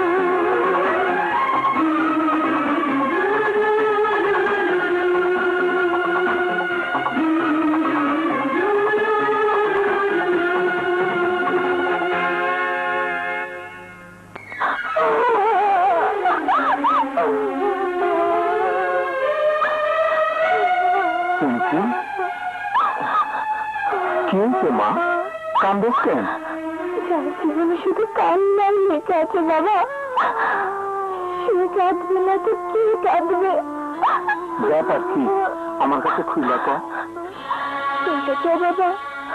কি হয়েছে মা, কান্দছ কেন? যার জীবনে শুধু কান্নার লেখা আছে বাবা, সে কাঁদবে না তো কি কাঁদবে? ব্যাপার কি আমার কাছে খুলে কর। শুনতে চাও বাবা?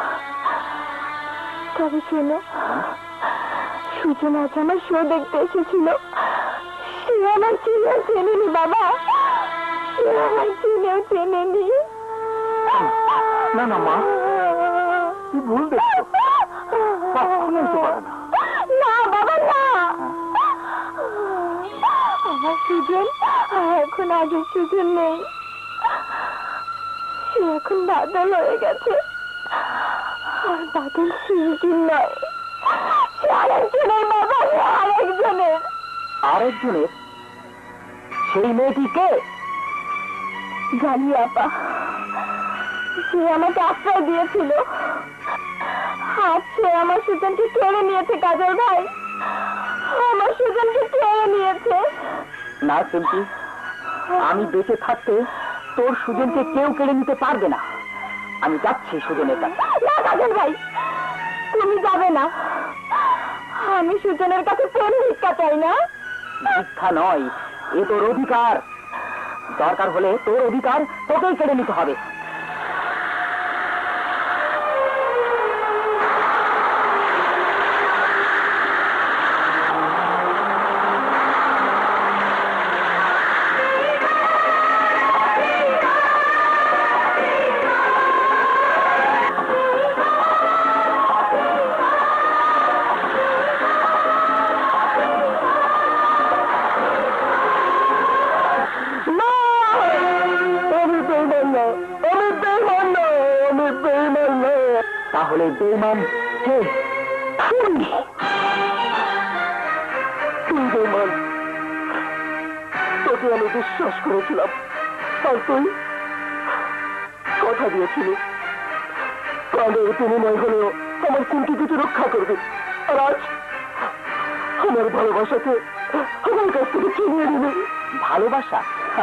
তবে শোনো, সুজন আজ আমার শো দেখতে এসেছিল। সে আমার চিনেও চেনেনি বাবা, সে আমার চিনেও চেনেনি। না না মা, তুই ভুল দেখছো, কখনো হতে পারে না। না বাবা না, আমার সুজন এখন আগের সুজন নেই, সে এখন বাদল হয়ে গেছে। আর বাদল সিলটির নয়, সে আরেকজনের বাবা, সে আরেকজনের। আরেকজনের? সেই মেয়েটিকে জানি আপা, সে আমাকে আশ্রয় দিয়েছিল, আজ সে আমার সুজনকে কেড়ে নিয়েছে। কাজল ভাই, আমার সুজনকে কেড়ে নিয়েছে। না সিম্পি, আমি বেঁচে থাকতে তোর সুজনকে কেউ কেড়ে নিতে পারবে না। আমি যাচ্ছি সুজনের কাছে। না কাজল ভাই, তুমি যাবে না। আমি সুজনের কাছে প্রেম ভিক্ষা চাই না। ভিক্ষা নয়, এ তোর অধিকার। দরকার হলে তোর অধিকার তোকেই কেড়ে নিতে হবে। তাহলে বেঈমান কে? তুই বেঈমান, তোকে আমি বিশ্বাস করেছিলাম, আর তুই কথা দিয়েছিলি প্রাণের বিনিময় হলেও আমার চিন্তিকে তুই রক্ষা করবি। আর আজ আমার ভালোবাসাকে আমার কাছ থেকে ছিনিয়ে নিবি। ভালোবাসা?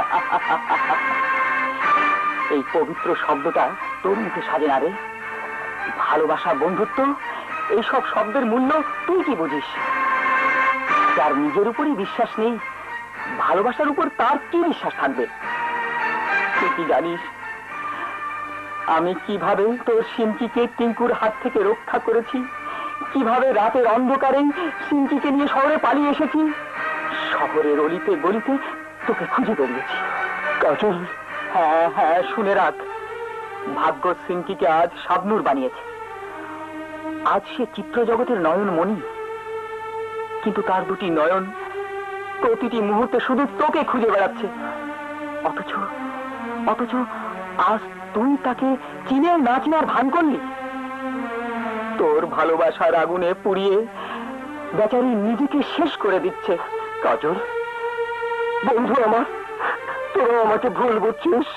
এই পবিত্র শব্দটা তোর মুখে সাজে না রে। ভালোবাসা, বন্ধুত্ব, এইসব শব্দের মূল্য তুই কি বুঝিস? যার নিজের উপরই বিশ্বাস নেই, ভালোবাসার উপর তার কি বিশ্বাস থাকবে? তুই কি জানিস আমি কিভাবে তোর সিমকিকে টিঙ্কুর হাত থেকে রক্ষা করেছি? কিভাবে রাতের অন্ধকারে সিমকিকে নিয়ে শহরে পালিয়ে এসেছি? শহরের অলিতে গলিতে তোকে খুঁজে বেরিয়েছি। কাজল, হ্যাঁ হ্যাঁ, শুনে রাখ, ভাগ্য সিমকিকে আজ শাবনূর বানিয়েছে। আজ সে চিত্র জগতের নয়ন মণি, কিন্তু তার দুটি নয়ন প্রতিটি মুহূর্তে শুধু তোকে খুঁজে বেড়াচ্ছে। অথচ অথচ আজ তুই তাকে চিনে না চিনার ভান করলি। তোর ভালোবাসার আগুনে পুড়িয়ে বেচারি নিজেকে শেষ করে দিচ্ছে। কাজল বন্ধু আমার, তোরা আমাকে ভুল বুঝছিস।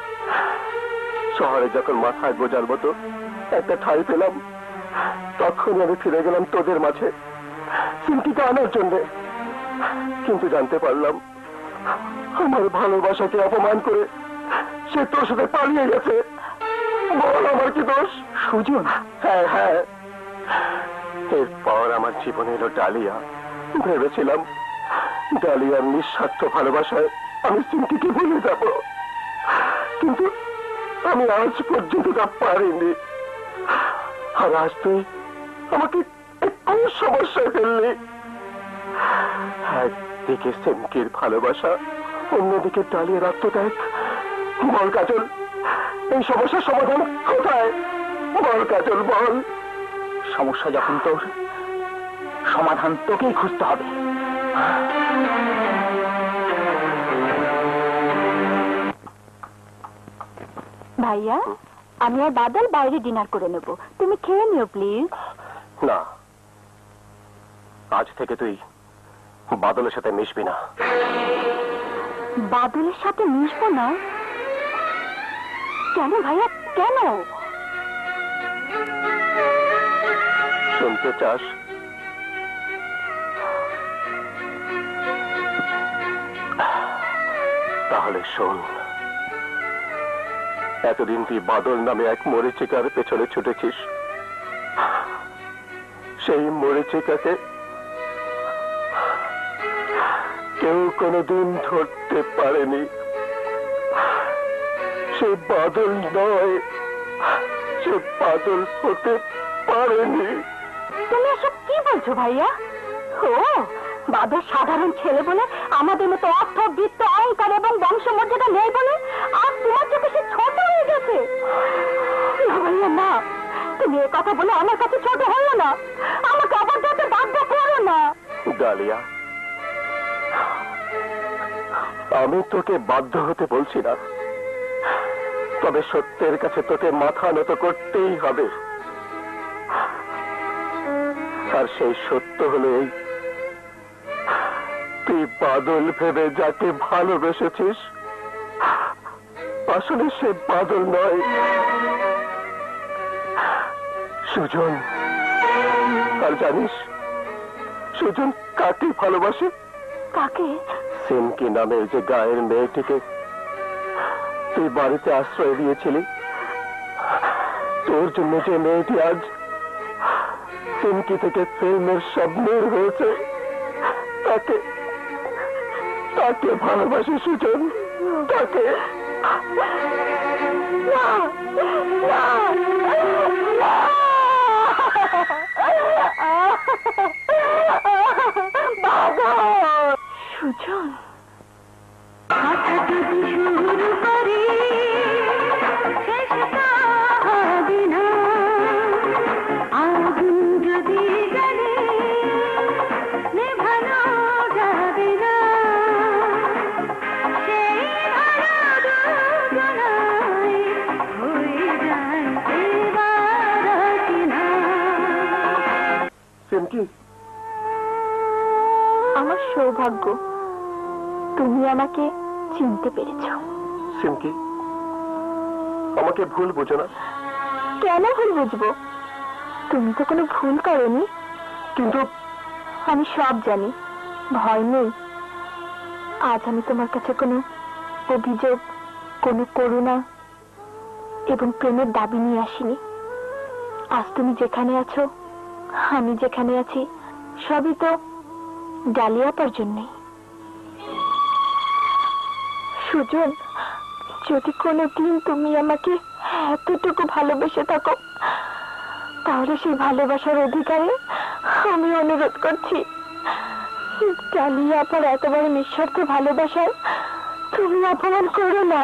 শহরে যখন মাথায় বোঝার মতো একটা ঠাঁই পেলাম, তখন আমি ফিরে গেলাম তোদের মাঝে চিন্তিত আনার জন্য। কিন্তু জানতে পারলাম আমার ভালোবাসাকে অপমান করে সে তোর সাথে পালিয়ে গেছে। বল আমার কি দোষ? সুজন? হ্যাঁ হ্যাঁ, এরপর আমার জীবনে এলো ডালিয়া। ভেবেছিলাম ডালিয়ার নিঃস্বার্থ ভালোবাসায় আমি চিন্তিকে ভুলে যাব, কিন্তু আমি আজ পর্যন্ত তা পারিনি। আর আজ তুই আমাকে একটু সমস্যায় ফেললি। একদিকে সিমকির ভালোবাসা, অন্যদিকে ডালিয়ার আত্মত্যাগ। বল কাজল, এই সমস্যার সমাধান কোথায়? বল কাজল, বল। সমস্যা যখন তোর, সমাধান তোকেই খুঁজতে হবে। ভাইয়া, আমি আর বাদল বাইরে ডিনার করে নেব, তুমি খেয়ে নিও প্লিজ। না, আজ থেকে তুই বাদলের সাথে মিশবি না। বাদলের সাথে মিশবো না? কেন ভাইয়া, কেন? শুনতে চাস? তাহলে শোন। এতদিন তুই বাদল নামে এক মরিচিকার পেছনে ছুটেছিস। সেই মরিচিকাকে কেউ কোনোদিন ধরতে পারেনি। সে বাদল নয়, সে বাদল হতে পারেনি। তুমি এসব কি বলছো ভাইয়া? ও বাদল সাধারণ ছেলে বলে, আমাদের মতো অর্থ, বৃত্ত, অহংকার এবং বংশমর্যাদা নেই বলে আজ তোমার চোখে সে ছোট হয়ে গেছে। না ভাইয়া না, তুমি এ কথা বলে আমার কাছে ছোট হলো না, আমাকে আবার যাতে বাধ্য করো না। ডালিয়া, আমি তোকে বাধ্য হতে বলছি না, তবে সত্যের কাছে তোকে মাথা নত করতেই হবে। আর সেই সত্য হলো এই, তুই বাদল ভেবে যাকে ভালোবেসেছিস, আসলে সে বাদল নয়, সুজন। আর জানিস সুজন কাকে ভালোবাসে? কাকে? সিমকি নামের যে গায়ের মেয়েটিকে তুই বাড়িতে আশ্রয় দিয়েছিলি, তোর জন্য যে মেয়েটি আজ সিমকি থেকে ফিল্মের স্বপ্নের হয়েছে, তাকে তাকে ভালোবাসে সুজন, তাকে। না, না, না। বাদল, সুজন। কথা যদি শুরু করি শেষ হবে না, আগুন যদি জ্বলে নেভানো যাবে না, সেই ভালো দুজনায় হয়ে যায় এবার কিনা। সিমকি, আমার সৌভাগ্য তুমি আমাকে চিনতে পেরেছ। সিমকি, আমাকে ভুল বুঝো না। কেন ভুল বুঝবো? তুমি তো কোনো ভুল করোনি। কিন্তু আমি সব জানি, ভয় নেই। আজ আমি তোমার কাছে কোনো অভিযোগ, কোনো করুণা এবং প্রেমের দাবি নিয়ে আসিনি। আজ তুমি যেখানে আছো, আমি যেখানে আছি, সবই তো ডালিয়াপার জন্যে। সুজন, যদি কোনোদিন তুমি আমাকে এতটুকু ভালোবেসে থাকো, তাহলে সেই ভালোবাসার অধিকারে আমি অনুরোধ করছি, ডালিয়াপার এতবার নিঃস্বার্থ ভালোবাসায় তুমি অপমান করো না।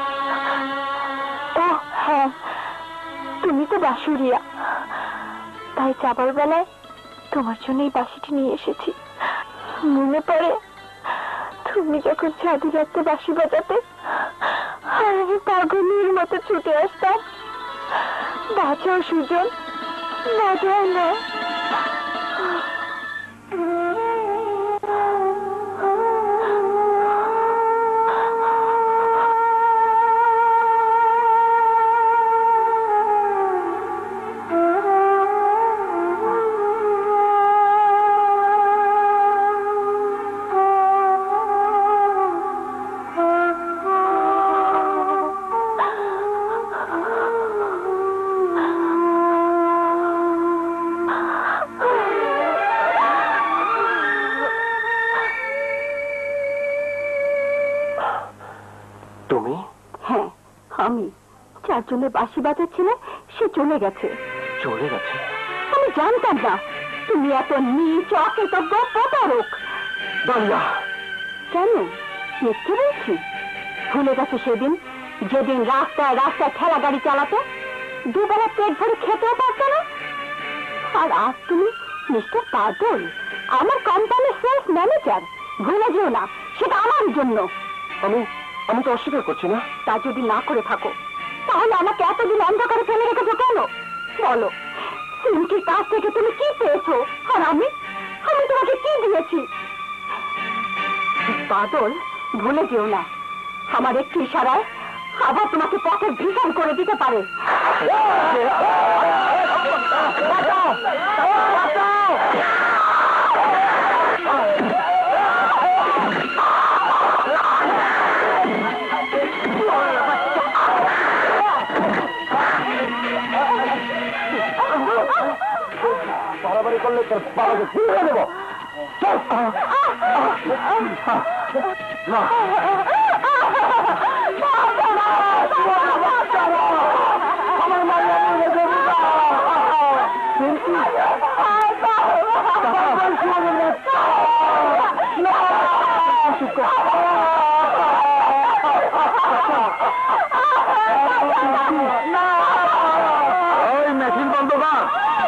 ও হ্যাঁ, তুমি তো বাঁশুরিয়া, তাই যাবার বেলায় তোমার জন্য এই বাঁশিটি নিয়ে এসেছি। মনে পড়ে তুমি যখন ছাদি রাখতে বাঁশি বাজাতে, আর আমি পাগলের মতো ছুটে আসতাম। বাঁচাও সুজন, বাঁচাও না। আমি যার জন্য বাঁশি বাজাচ্ছিলে সে চলে গেছে। চলে গেছে? আমি জানতাম না তুমি এত নীচ, অকৃতজ্ঞ, প্রতারক। ডালিয়া, কেন মিথ্যে বলছি? ভুলে গেছে সেদিন যেদিন রাস্তায় রাস্তায় ঠেলা গাড়ি চালাতে দুবেলা পেট ভরে খেতেও পারতো না? আর আজ তুমি মিস্টার বাদল, আমার কোম্পানির সেলস ম্যানেজার। ভুলে যেও না, সেটা আমার জন্য। আমি আমি তো অস্বীকার করছি না। তা যদি না করে থাকো তাহলে আমাকে এতদিন অন্ধকারে ফেলে রেখেছো কেন? বলো, সিমকির কাছ থেকে তুমি কি পেয়েছো আর আমি আমি তোমাকে কি দিয়েছি? বাদল, ভুলে যেও না, আমার একটি ইশারায় আবার তোমাকে পথের ভিখারি করে দিতে পারে। বাড়াবাড়ি করলে তোর বাবাকে ফিরিয়ে দেবো। মেশিন বন্ধ কর।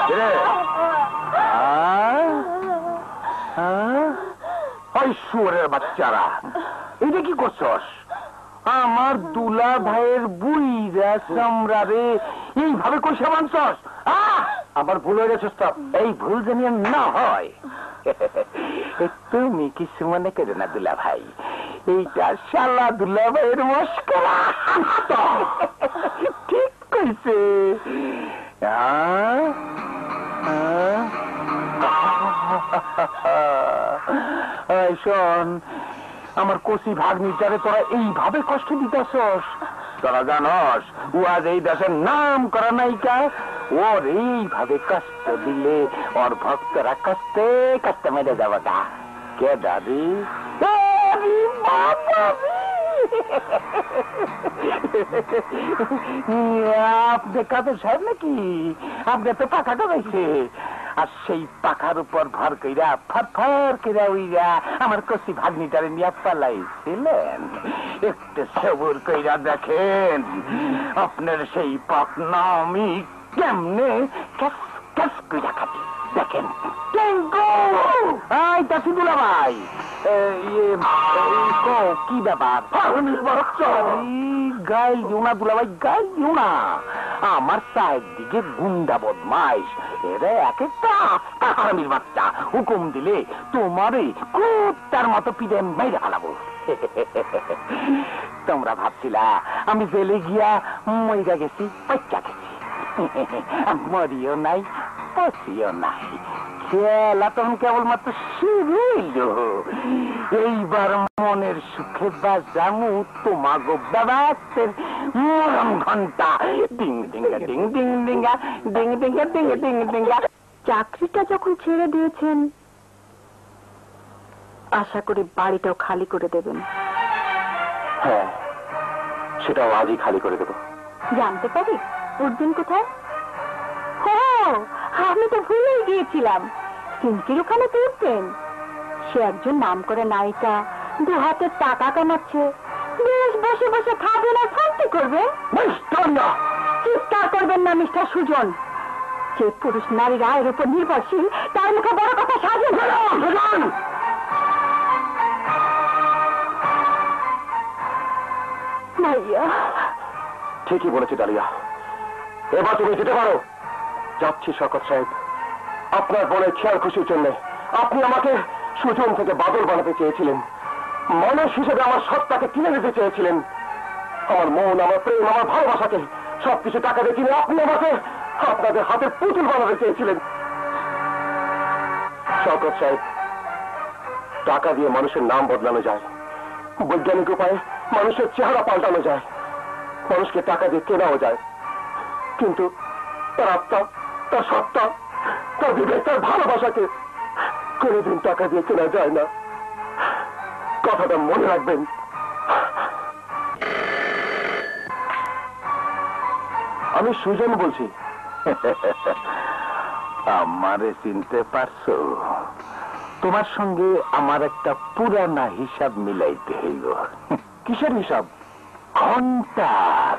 শুয়োরের বাচ্চারা, এটা কি করছস? আমার দুলা ভাইয়ের বুইরা চামড়ারে এইভাবে কইসা মানছস? আবার ভুল হয়ে গেছিস তো। এই ভুল জানি না হয়। তুমি কিছু মনে করো না দুলা ভাই, এইটা শালা দুলা ভাইয়ের মস্করা। ঠিক কইছে। শোন, আমার কচি ভাগ্নিটারে তোরা এইভাবে কষ্ট দিতেছস। তোরা জানস ও আজ এই দেশের নাম করা নায়িকা। ওর এইভাবে কষ্ট দিলে ওর ভক্তরা কষ্টে কষ্ট মেরে যাবে না। কে দাদি? আপনি কাদের সাহেব নাকি? আপনি তো পাখা ডোবাইছে, আর সেই পাখার উপর ভর কইরা ফর ফর কইরা উইরা আমার কচি ভাগ্নিটারে নিয়ে পালাইছিলেন। একটু সবুর কইরা দেখেন আপনার সেই পাখনা আমি কেমনে ক্যাস ক্যাস কইরা খাটি। দেখেন দুলা ভাই, কি ব্যাপার? গাইল দিও না দুলা ভাই, গাইল দিও না। আমার চায়ের দিকে গুন্ডা বদমাইশ, এরা এক একটা আস্তা হারামির বাচ্চা। হুকুম দিলে তোমারে কুত্তার মতো পিঠে মেরে ফেলাবো। তোমরা ভাবছিলা আমি জেলে গিয়া মইরা গেছি, বাচ্চা গেছি। মরিও নাই, পচিও নাই। খেলা তখন কেবলমাত্র শুরু হইল। এইবার মনের সুখে বাজামু তোমাগো বাবাসের মরম ঘন্টা। ডিং ডিঙ্গা ডিং ডিং ডিঙ্গা ডিং ডিঙ্গা ডিং ডিং ডিঙ্গা। চাকরিটা যখন ছেড়ে দিয়েছেন, আশা করি বাড়িটাও খালি করে দেবেন। হ্যাঁ, সেটাও আজই খালি করে দেবো। জানতে পারি উঠবেন কোথায়? আমি তো ভুলেই গিয়েছিলাম, সিমকির ওখানে তো উঠবেন। সে একজন নাম করে নায়িকা, দু হাতে টাকা কামাচ্ছে, বেশ বসে বসে খাবেন আর শান্তি করবেন। চিৎকার করবেন না মিস্টার সুজন। যে পুরুষ নারীর আয়ের উপর নির্ভরশীল, তার মুখে বড় কথা সাজিয়ে সুজন। ভাইয়া ঠিকই বলেছি ডালিয়া, এবার তুমি যেতে পারো। যাচ্ছি শওকত সাহেব, আপনার বোনের খেয়াল খুশির জন্য। আপনি আমাকে সুজন থেকে বাদল বানাতে চেয়েছিলেন, মানুষ হিসেবে আমার সত্তাকে কিনে নিতে চেয়েছিলেন। আমার মন, আমার প্রেম, আমার ভালোবাসাকে সবকিছু টাকা দিয়ে কিনে আপনি আমাকে আপনাদের হাতের পুতুল বানাতে চেয়েছিলেন। শওকত সাহেব, টাকা দিয়ে মানুষের নাম বদলানো যায়, বৈজ্ঞানিক উপায়ে মানুষের চেহারা পাল্টানো যায়, মানুষকে টাকা দিয়ে কেনাও যায়, কিন্তু তার আত্মা, তার সত্তা, তার বিবেক, তার ভালোবাসাকে কোনোদিন টাকা দিয়ে কেনা যায় না। কথাটা মনে রাখবেন। আমি সুজন বলছি। আমারে চিনতে পারছো? তোমার সঙ্গে আমার একটা পুরানা হিসাব মিলাইতে হইল। কিসের হিসাব? ঘন্টার।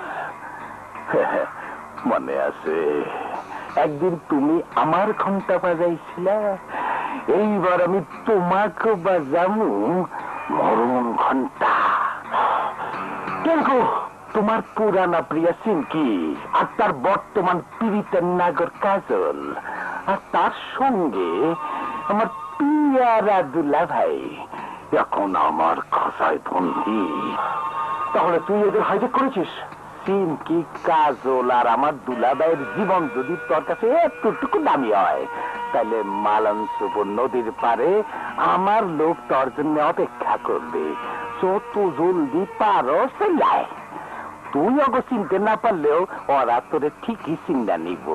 মনে আছে একদিন তুমি আমার ঘন্টা বাজাইছিলা, এইবার আমি তোমাকে বাজামু মরণ ঘন্টা। দেখো তোমার পুরানা প্রিয়া সিনকি আর তার বর্তমান পীড়িতের নাগর কাজল, আর তার সঙ্গে আমার পিয়ারা দুলা ভাই এখন আমার খসায় বন্দি। তাহলে তুই এদের হাইজেক করেছিস? সিনকি, কাজল আর আমার দুলাভাইয়ের জীবন যদি তোর কাছে এতটুকু দামি হয়, তাহলে মালানসুপুর নদীর পারে আমার লোক তোর জন্য অপেক্ষা করবে। যত জলদি পারো সেলাই। তুই অগ চিনতে না পারলেও ওরা তোরে ঠিকই চিন্তা নিব।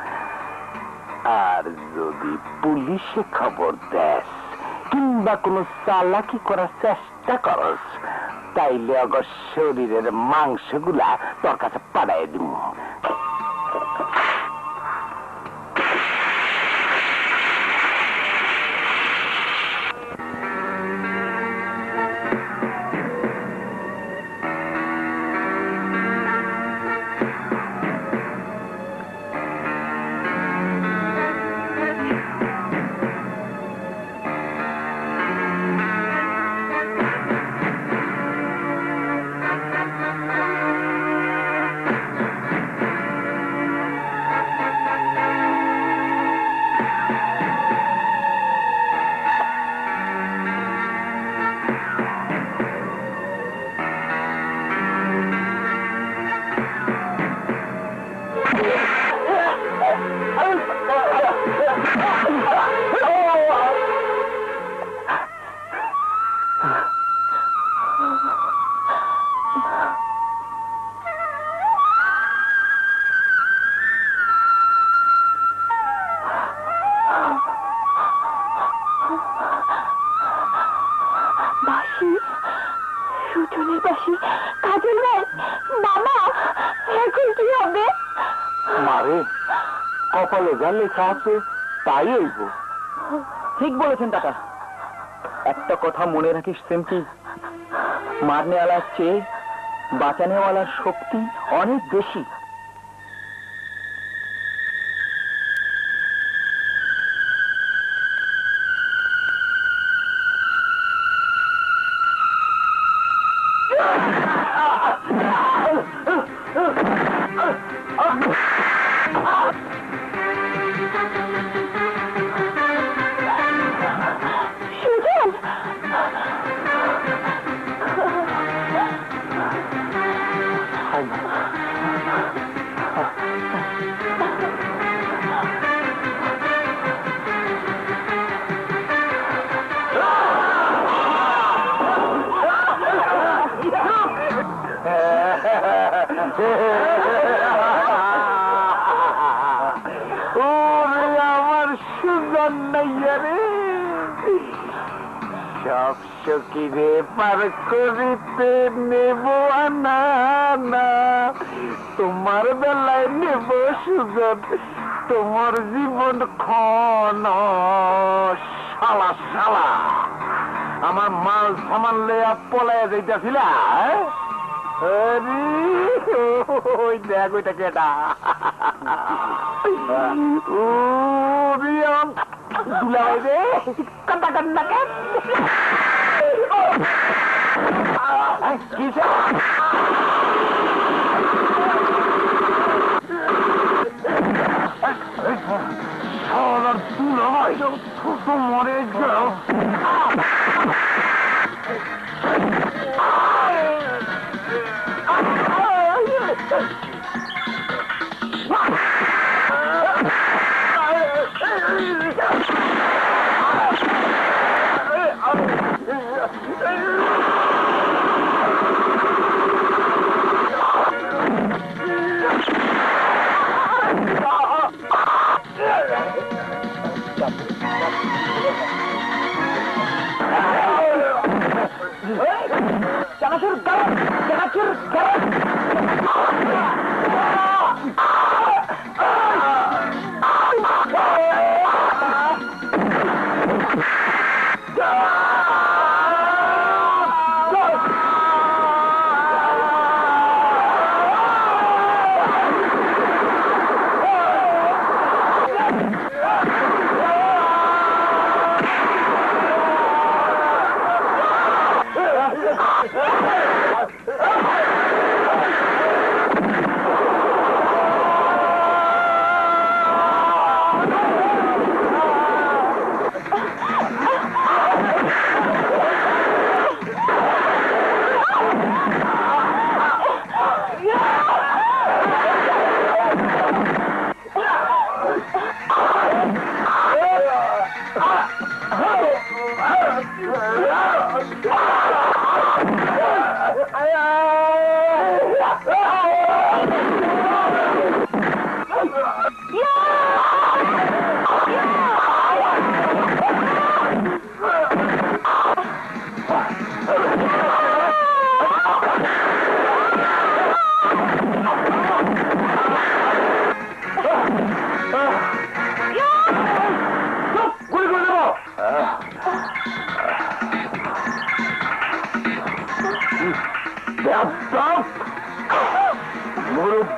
আর যদি পুলিশে খবর দেস কিংবা কোনো চালাকি করার চেষ্টা করস, তাইলে অগ শরীরের মাংসগুলা তোর কাছে পাঠাই দিব। কপালে যা লেখা আছে তাই হইব। ঠিক বলেছেন দাদা। একটা কথা মনে রাখিস সেমকি, মারনেওয়ালার চেয়ে বাঁচানেওয়ালার শক্তি অনেক বেশি। আমার সুজন নাইয়া রে, সব সকিরে পার করিতে নেব না, তোমার বেলায় নেব সুজন তোমার জীবন খন। শালা শালা আমার মাল সামান লইয়া পলাইয়া যাইতেছিলা। ওই দেখ ওইটা কেটা দুলাই রে কান্না কান্না কেন দুলাই ছোট মরে যাও। চানাচুর চানাচুর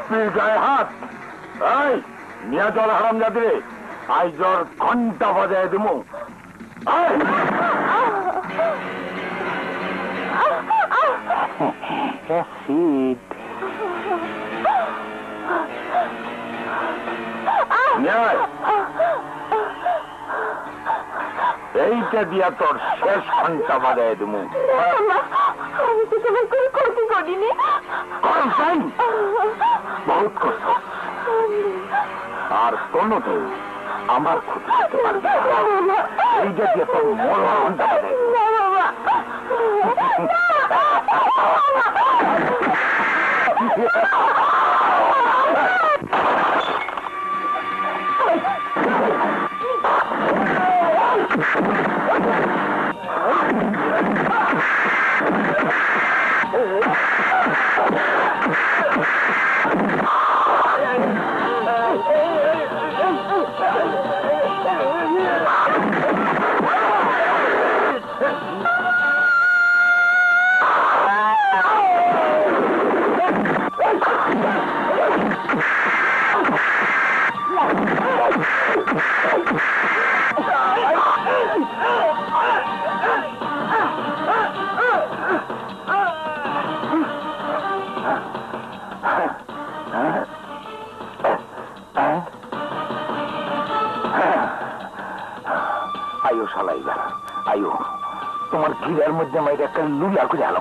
বাপির গায়ে হাত এই নিয়া জল হারাম যাদের আই জ্বর ঘন্টা বাজায় দেবো এইটা দিয়া তোর শেষ ঘন্টা বাজায় দেবো আমি তো তোমার কোনো ক্ষতি করিনি। বহুত কষ্ট আর কোনদিন আমার ক্ষতি করতে পারবে এইটা দিয়ে তোর মরা ঘন্টা বাজায় আয়ো শালাইবা আয়ো তোমার ঘিরার মধ্যে মাইরে একটা লুলা করে আলাম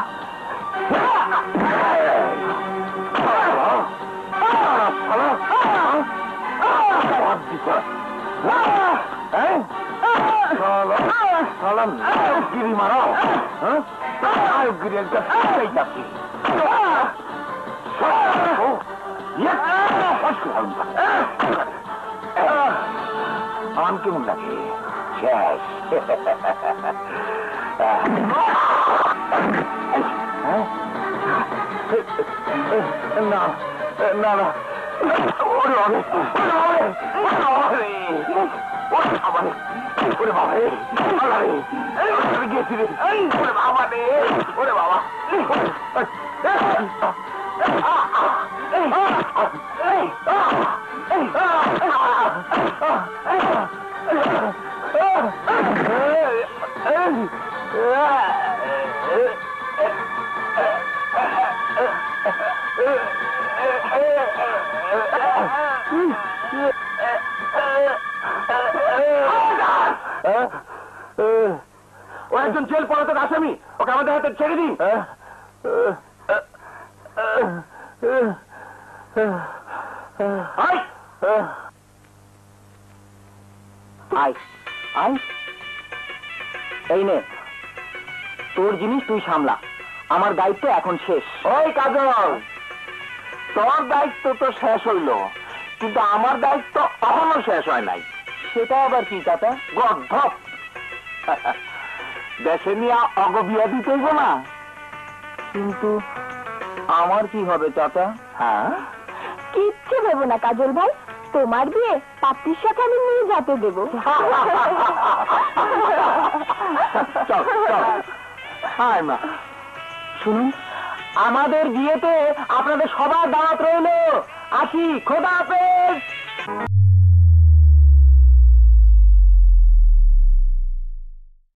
গিরি মারাও গিরি একটা আমার কেমন লাগে শেষ না না না ওরে ওরে বাবা রে গেছি রে ওরে বাবা রে ওরে বাবা ও একজন জেল পলাতক আসামি ওকে আমাদের হাতে ছেড়ে দিন এই নে তোর জিনিস তুই সামলা আমার দায়িত্ব এখন শেষ। ওই কাজল তোর দায়িত্ব তো শেষ হইল কিন্তু আমার দায়িত্ব এখনো শেষ হয় নাই। সেটা আবার কি চাচা? গর্ধপ দেশে নিয়ে অগবিয়া দিতেইব না। কিন্তু আমার কি হবে চাচা? হ্যাঁ কিচ্ছু ভেবো না কাজল ভাই, তোমার বিয়ে পাত্রীর সাথে আমি নিয়ে যেতে দেবো। চল চল হায় মা শুনুন আমাদের বিয়েতে আপনাদের সবার দাওয়াত রইল। আসি, খোদা হাফেজ।